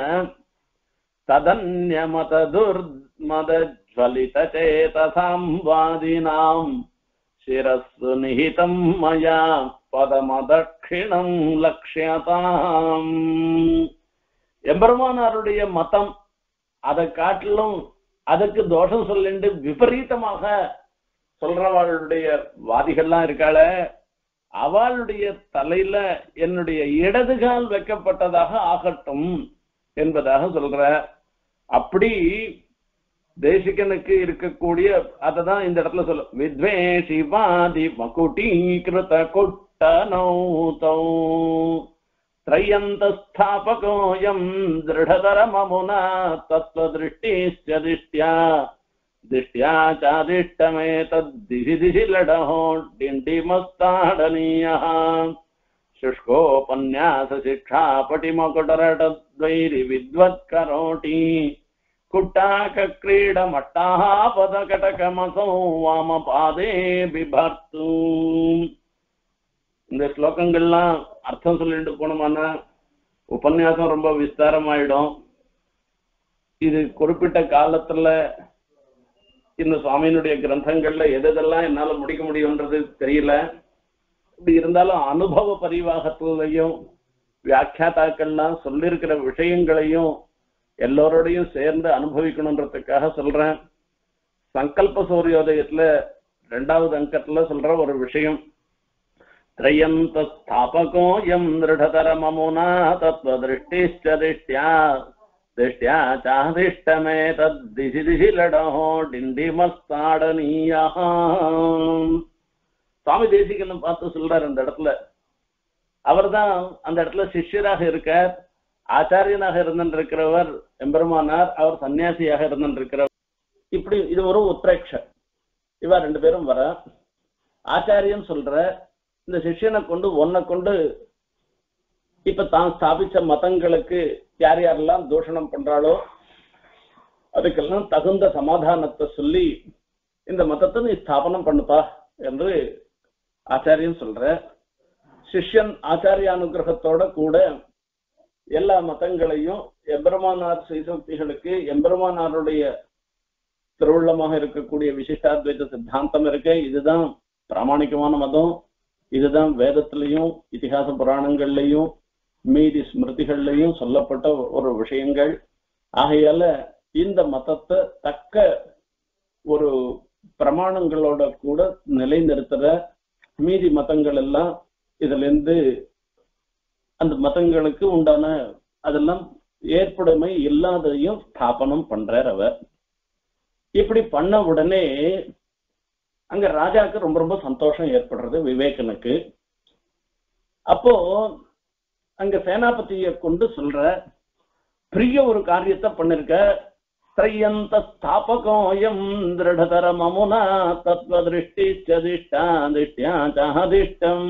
ததன்யமத துர்மத ஜ்வலித சேதசாம் வாதினாம் சிரஸ்து நிஹிதம் மயா பதமதக்ஷிணம் லக்ஷ்யதாம். எம்பெருமானாருடைய மதம் அதை காட்டிலும் அதுக்கு தோஷம் சொல்லிட்டு விபரீதமாக சொல்றவாளுடைய வாதிகள்லாம் இருக்காள, அவளுடைய தலையில என்னுடைய இடதுகால் வைக்கப்பட்டதாக ஆகட்டும் என்பதாக சொல்ற. அப்படி தேசிகனுக்கு இருக்கக்கூடிய அததான் இந்த இடத்துல சொல்ல. வித்வேஷிவாதி மகுடீகிருத குட்டனௌதௌ த்ரயந்த ஸ்தாபகோயம் திருடதரமமுனா தத்வதிருஷ்டிஸ்ச திஷ்ட்யா திஷ்ட்யா சாதிஷ்டமேதத்திசி திசி லடஹோ டிண்டிமஸ்தாடனீயः शुष्कोपन्यास शिक्षा पटिमकुटरटद्वैरि विद्वत्करोटी कुट्टाक क्रीड मट्टाः पदकटकमसौ वामपादे बिभर्तु. இந்த ஸ்லோகங்கள்லாம் அர்த்தம் சொல்லிட்டு போனோம்னா உபன்யாசம் ரொம்ப விஸ்தாரமாயிடும். இது குறிப்பிட்ட காலத்துல இந்த சுவாமியினுடைய கிரந்தங்கள்ல எதெல்லாம் என்னால முடிக்க முடியும்ன்றது தெரியல. இப்படி இருந்தாலும் அனுபவ பரிவாகத்திலையும் வியாக்கியாத்தாக்கள்லாம் சொல்லிருக்கிற விஷயங்களையும் எல்லோரோடையும் சேர்ந்து அனுபவிக்கணும்ன்றதுக்காக சொல்றேன். சங்கல்ப சூரியோதயத்துல 2வது அங்கத்துல சொல்ற ஒரு விஷயம். த்ரயந்த ஸ்தாபகோயம் திருடதரமமுனா தத்வதிருஷ்டிஸ்ச திஷ்ட்யா திஷ்ட்யா சாதிஷ்டமேதத்திசி திசி லடஹோ டிண்டிமஸ்தாடனீயः. சுவாமி தேசிகனை பார்த்து சொல்றாரு அந்த இடத்துல. அவர் தான் அந்த இடத்துல சிஷ்யராக இருக்கார். ஆச்சாரியனாக இருந்திருக்கிறவர் எம்பெருமானார், அவர் சன்னியாசியாக இருந்திருக்கிறவர். இப்படி இது ஒரு உத்ரேட்ச. இவா 2 பேரும் வர ஆச்சாரியன் சொல்ற இந்த சிஷ்யனை கொண்டு ஒன்னை கொண்டு இப்ப தான் ஸ்தாபிச்ச மதங்களுக்கு யார் யாரெல்லாம் தூஷணம் பண்றாளோ அதுக்கெல்லாம் தகுந்த சமாதானத்தை சொல்லி இந்த மதத்தை நீ ஸ்தாபனம் பண்ணுப்பா என்று ஆச்சாரியன் சொல்ற. சிஷ்யன் ஆச்சாரிய அனுகிரகத்தோட கூட எல்லா மதங்களையும் எம்பெருமானார் ஸ்ரீசக்திகளுக்கு எம்பெருமானாருடைய திருவுள்ளமாக இருக்கக்கூடிய விசிஷ்டாத்வைத சித்தாந்தம் இருக்கு, இதுதான் பிராமணிகமான மதம், இதுதான் வேதத்திலையும் இதிகாச புராணங்கள்லையும் மீதி ஸ்மிருதிகள்லையும் சொல்லப்பட்ட ஒரு விஷயங்கள். ஆகையால இந்த மதத்தை தக்க ஒரு பிரமாணங்களோட கூட நிலைநிறுத்துற மீதி மதங்கள் எல்லாம் இதுல இருந்து அந்த மதங்களுக்கு உண்டான அதெல்லாம் ஏற்புடைமை இல்லாததையும் ஸ்தாபனம் பண்றார் அவர். இப்படி பண்ண உடனே அங்க ராஜாவுக்கு ரொம்ப ரொம்ப சந்தோஷம் ஏற்படுறது விவேகனுக்கு. அப்போ அங்க சேனாபதியை கொண்டு சொல்ற பெரிய ஒரு காரியத்தை பண்ணிருக்க. திரையந்த ஸ்தாபகோயம் திருடதர மமுனா தத்வ திருஷ்டிஷ்டம்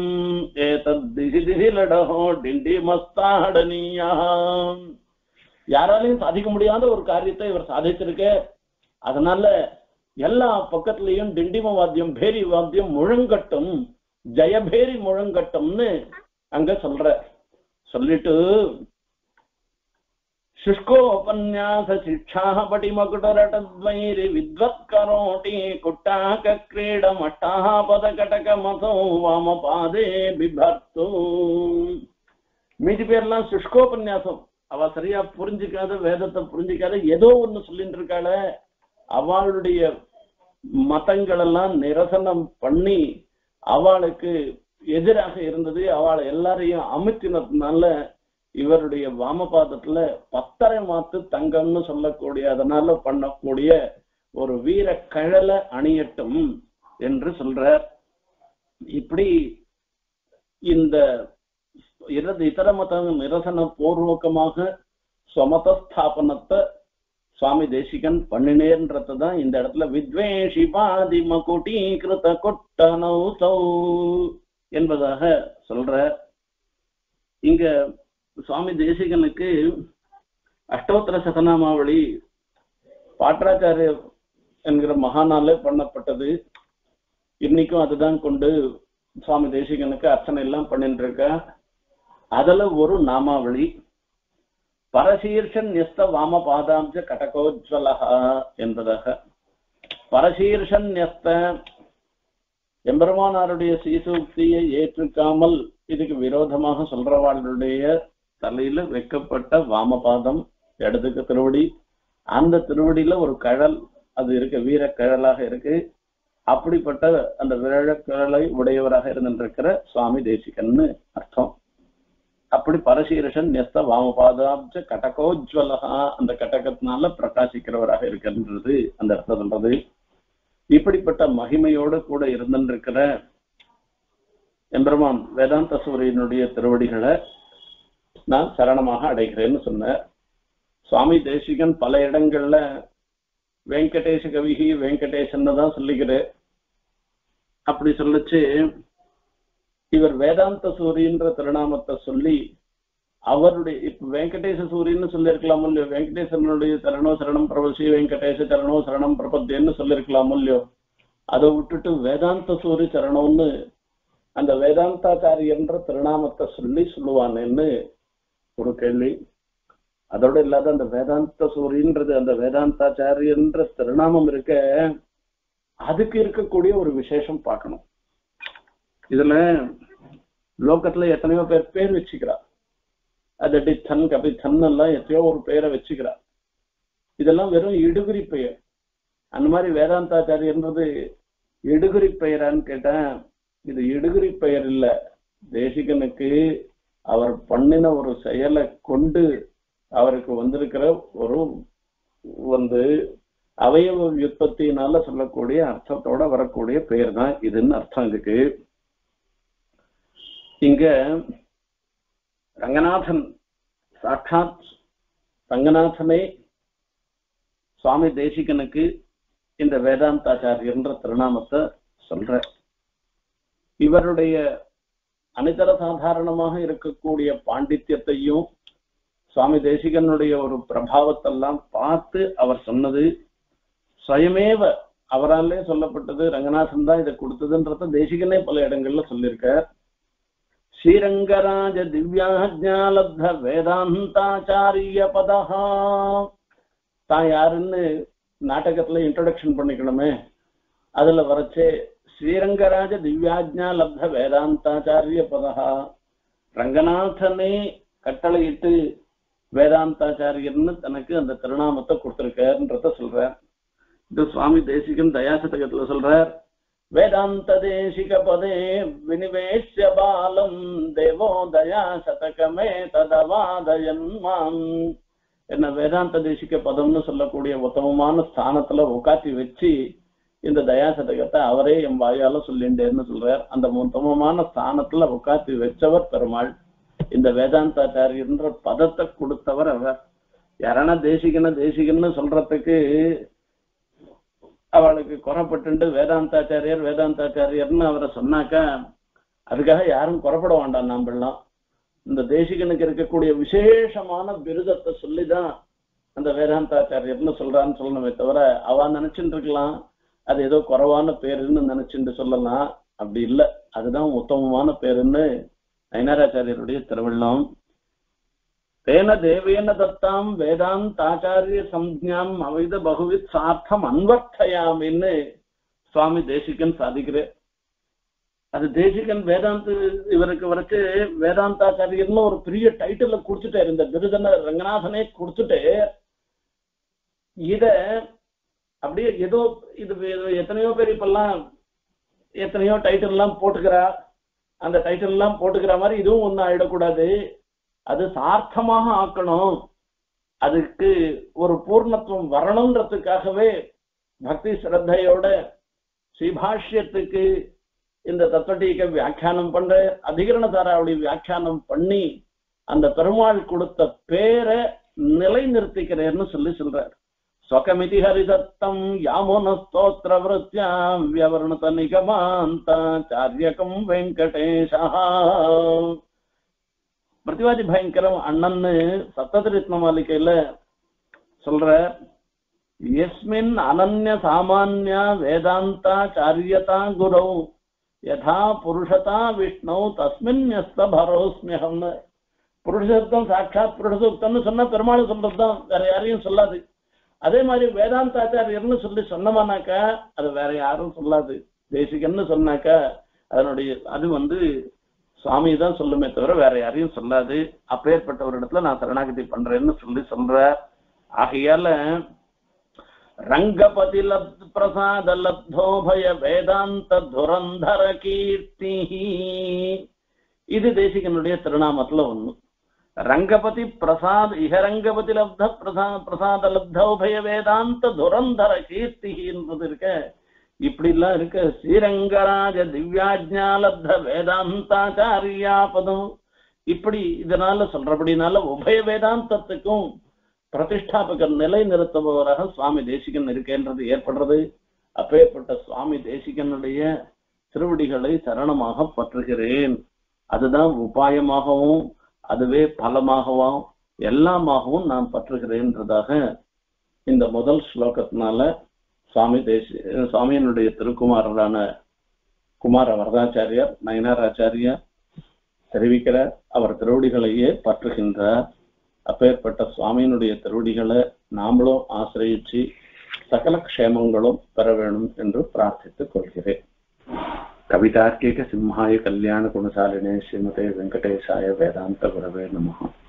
ஏதோ டிண்டி மஸ்தாடனியா. யாராலையும் சாதிக்க முடியாத ஒரு காரியத்தை இவர் சாதிச்சிருக்க. அதனால எல்லா பக்கத்திலையும் டிண்டிம வாத்தியம் பேரி வாத்தியம் முழங்கட்டும், ஜெயபேரி முழங்கட்டும்னு அங்க சொல்ற. சொல்லிட்டு शुष्कोपन्यास शिक्षा पटिमकुटरटद्वैरि विद्वत् करोटि कुट्टाक क्रीडमट्टापदकटकमसौ वामपादे बिभर्तु. மீதி பேர்லாம் சுஷ்கோபன்யாசம், அவ சரியா புரிஞ்சுக்காத, வேதத்தை புரிஞ்சுக்காத ஏதோ ஒண்ணு சொல்லிட்டு இருக்காள, அவளுடைய மதங்கள் எல்லாம் நிரசனம் பண்ணி அவளுக்கு எதிராக இருந்தது. அவளை எல்லாரையும் அமுத்தினதுனால இவருடைய வாமபாதத்துல 10.5 மாத்து தங்கம்னு சொல்லக்கூடிய அதனால பண்ணக்கூடிய ஒரு வீர கழல அணியட்டும் என்று சொல்றார். இப்படி இந்த இதர மத நிரசன பூர்வகமாக ஸ்வமத ஸ்தாபனத்தை சுவாமி தேசிகன் பண்ணினேன்றதான் இந்த இடத்துல வித்வேஷி பாதி மகுட்டி கிருத கொட்டனௌசௌ என்பதாக சொல்ற. இங்க சுவாமி தேசிகனுக்கு அஷ்டோத்தர சதநாமாவளி பாட்டராச்சாரியர் என்கிற மகானாலே பண்ணப்பட்டது. இன்னைக்கும் அதுதான் கொண்டு சுவாமி தேசிகனுக்கு அர்ச்சனை எல்லாம் பண்ணிட்டு இருக்க. அதுல ஒரு நாமாவளி பரசீர்ஷன் நிஸ்த வாம பாதாம்ச கடகோஜ்வலஹா என்பதாக. பரசீர்ஷன் நிஸ்த எம்பெருமானாருடைய சீசூக்தியை ஏற்றுக்காமல் இதுக்கு விரோதமாக சொல்றவாளுடைய தலையில வைக்கப்பட்ட வாமபாதம் இடதுக்கு திருவடி, அந்த திருவடியில ஒரு கழல் அது இருக்கு, வீர கழலாக இருக்கு. அப்படிப்பட்ட அந்த வீர கழலை உடையவராக இருந்திருக்கிற சுவாமி தேசிகன்னு அர்த்தம். அப்படி பரசீரஷன் நெஸ்த வாமபாதாம்ச கடகோஜ்வலகா, அந்த கடகத்தினால பிரகாசிக்கிறவராக இருக்கின்றது அந்த அர்த்தம் சொல்றது. இப்படிப்பட்ட மகிமையோடு கூட இருந்திருக்கிற எம்பெருமான் வேதாந்த சூரியனுடைய திருவடிகளை நான் சரணமாக அடைகிறேன்னு சொன்னேன். சுவாமி தேசிகன் பல இடங்கள்ல வெங்கடேஷ கவிகி வெங்கடேசன்னு தான் சொல்லிக்கிறேன். அப்படி சொல்லிச்சு இவர் வேதாந்த சூரியன்ற திருநாமத்தை சொல்லி அவருடைய இப்ப வெங்கடேச சூரியன்னு சொல்லியிருக்கலாமோ இல்லையோ, வெங்கடேசனுடைய சரணோ சரணம் பிரபசி வெங்கடேச சரணோ சரணம் பிரபத்தின்னு சொல்லியிருக்கலாமோ இல்லையோ, அதை விட்டுட்டு வேதாந்த சூரிய சரணம்னு அந்த வேதாந்தாச்சாரியன்ற திருநாமத்தை சொல்லி சொல்லுவானேன்னு ஒரு கேள்வி. அதோட இல்லாத அந்த வேதாந்த சூரியன்றது அந்த வேதாந்தாச்சாரியன்ற திருநாமம் இருக்க, அதுக்கு இருக்கக்கூடிய ஒரு விசேஷம் பார்க்கணும். இதுல லோகத்துல எத்தனையோ பேர் வச்சுக்கிறா, அது டித்தன் கபித்தன் எல்லாம் எத்தையோ ஒரு பெயரை வச்சுக்கிறா. இதெல்லாம் வெறும் இடுகுறி பெயர். அந்த மாதிரி வேதாந்தாச்சாரியன்றது இடுகுறி பெயரான்னு கேட்டேன். இது இடுகுறி பெயர் இல்ல. தேசிகனுக்கு அவர் பண்ணின ஒரு செயலை கொண்டு அவருக்கு வந்திருக்கிற ஒரு அவயவ உற்பத்தியினால சொல்லக்கூடிய அர்த்தத்தோட வரக்கூடிய பெயர் தான் இதுன்னு அர்த்தம் இருக்கு. இங்க ரங்கநாதன் சாட்சாத் ரங்கநாதனே சுவாமி தேசிகனுக்கு இந்த வேதாந்தாச்சாரியன்ற திருநாமத்தை சொல்ற. இவருடைய அனிதர சாதாரணமாக இருக்கக்கூடிய பாண்டித்யத்தையும் சுவாமி தேசிகனுடைய ஒரு பிரபாவத்தெல்லாம் பார்த்து அவர் சொன்னது. சுயமேவ அவராலே சொல்லப்பட்டது. ரங்கநாதன் தான் இதை கொடுத்ததுன்றத தேசிகனே பல இடங்கள்ல சொல்லியிருக்கார். ஸ்ரீரங்கராஜ திவ்யாஜ்ஞாலப்த வேதாந்தாச்சாரிய பதஹா. தான் யாருன்னு நாடகத்துல இன்ட்ரோடக்ஷன் பண்ணிக்கணுமே, அதுல வரைச்சே ஸ்ரீரங்கராஜ திவ்யாஜ்ஞா லப்த வேதாந்தாச்சாரிய பதஹா. ரங்கநாதனே கட்டளையிட்டு வேதாந்தாச்சாரியர்னு தனக்கு அந்த திருநாமத்தை கொடுத்திருக்காருன்றத சொல்றார். இது சுவாமி தேசிகன் தயாசதகத்துல சொல்றார். வேதாந்த தேசிக பதே வினிவேஷ்ய பாலம் தேவோ தயா சதகமே ததவாதயன்மாம். என்ன வேதாந்த தேசிக பதம்னு சொல்லக்கூடிய உத்தமமான ஸ்தானத்துல உட்காத்தி வச்சு இந்த தயாசதகத்தை அவரே என் வாயால சொல்லிண்டேன்னு சொல்றார். அந்த உத்தமமான ஸ்தானத்துல உட்காத்தி வச்சவர் பெருமாள். இந்த வேதாந்தாச்சாரியன்ற பதத்தை கொடுத்தவர் அவர். யாரான தேசிகன்னு சொல்றதுக்கு அவளுக்கு குறப்பட்டு வேதாந்தாச்சாரியர்னு அவரை சொன்னாக்கா அதுக்காக யாரும் குறப்பட வேண்டாம். நாமெல்லாம் இந்த தேசிகனுக்கு இருக்கக்கூடிய விசேஷமான விருதத்தை சொல்லிதான் அந்த வேதாந்தாச்சாரியர்னு சொல்றான்னு சொல்லணுமே தவிர அவ நினைச்சுட்டு இருக்கலாம் அது ஏதோ குறைவான பேருன்னு நினைச்சுட்டு சொல்லலாம். அப்படி இல்லை, அதுதான் உத்தமமான பேருன்னு நயனாராச்சாரியருடைய திருவள்ளம். தேன தேவேன தத்தாம் வேதாந்தாச்சாரிய சம்ஞாம் அவைத பகுவித் சார்த்தம் அன்வர்த்தயாமின்னு சுவாமி தேசிகன் சாதிக்கிறேன். அது தேசிகன் வேதாந்த இவருக்கு வரைச்சு வேதாந்தாச்சாரியர்னு ஒரு பெரிய டைட்டில் கொடுத்துட்டாரு. இந்த விருதனை ரங்கநாதனே கொடுத்துட்டு இத அப்படியே ஏதோ இது எத்தனையோ பேர் இப்பெல்லாம் எத்தனையோ டைட்டில் எல்லாம் போட்டுக்கிறா. அந்த டைட்டில் எல்லாம் போட்டுக்கிற மாதிரி இதுவும் ஒன்னும் ஆயிடக்கூடாது. அது சார்த்தமாக ஆக்கணும். அதுக்கு ஒரு பூர்ணத்துவம் வரணும்ன்றதுக்காகவே பக்தி ஸ்ரத்தையோட ஸ்ரீபாஷ்யத்துக்கு இந்த தத்துவடீக வியாக்கியானம் பண்ற அதிகரணதாராவுடைய வியாக்கியானம் பண்ணி அந்த பெருமாள் கொடுத்த பேரை நிலை நிறுத்திக்கிறேன்னு சொல்றார். ஸ்வகமிதி ஹரிதத்தம் யாமுன ஸ்தோத்திர விருத்யாம் வியவர்ணத நிகமாந்தாச்சாரியகம் வெங்கடேஷா. பிரதிவாதி பயங்கரம் அண்ணன்னு சப்ததிரத்ன மாளிகையில சொல்ற. யஸ்மின் அனன்ய சாமான்ய வேதாந்தாச்சாரியதா குரௌ யதா புருஷதா விஷ்ணு தஸ்மின் யஸ்த பரோஸ்மியம்னு. புருஷசப்தம் சாட்சாத் புருஷசப்தம்னு சொன்னா பெருமாள் சொல்றதுதான், வேற யாரையும் சொல்லாது. அதே மாதிரி வேதாந்தாச்சாரியர்னு சொல்லி சொன்னமானாக்கா அது வேற யாரும் சொல்லாது. தேசிகன்னு சொன்னாக்கா அதனுடைய அது சுவாமி தான் சொல்லுமே தவிர வேற யாரையும் சொல்லாது. அப்பேற்பட்ட ஒரு இடத்துல நான் சரணாகதி பண்றேன்னு சொல்ற. ஆகையால ரங்கபதி பிரசாத லப்தோபய வேதாந்த துரந்தர கீர்த்தி இது தேசிகனுடைய திருநாமத்துல ஒண்ணு. ரங்கபதி பிரசாத் இஹரங்கபதி லப்த பிரசாத லப்தோபய வேதாந்த துரந்தர கீர்த்தின்றது இருக்க. இப்படி எல்லாம் இருக்க. ஸ்ரீரங்கராஜ திவ்யாஜ்ஞாலப்த வேதாந்தாச்சாரியா பதம். இப்படி இதனால சொல்றபடினால உபய வேதாந்தத்துக்கும் பிரதிஷ்டாபகர் நிலை நிறுத்துபவராக சுவாமி தேசிகன் இருக்கின்றது ஏற்படுறது. அப்பேற்பட்ட சுவாமி தேசிகனுடைய திருவடிகளை சரணமாக பற்றுகிறேன். அதுதான் உபாயமாகவும் அதுவே பலமாகவும் எல்லாமாகவும் நான் பற்றுகிறேன்றதாக இந்த முதல் ஸ்லோகத்தினால சுவாமியினுடைய திருக்குமாரரான குமார வரதாச்சாரியார் நயனாராச்சாரியார் தெரிவிக்கிறார். அவர் திருவடிகளையே பற்றுகின்றார். அப்பேற்பட்ட சுவாமியினுடைய திருவடிகளை நாமளும் ஆசிரியிச்சு சகல க்ஷேமங்களும் பெற வேணும் என்று பிரார்த்தித்துக் கொள்கிறேன். கவிதார்க்கிக சிம்ஹாய கல்யாண குணசாலினே ஸ்ரீமதே வெங்கடேசாய வேதாந்த குரவே நமஹ.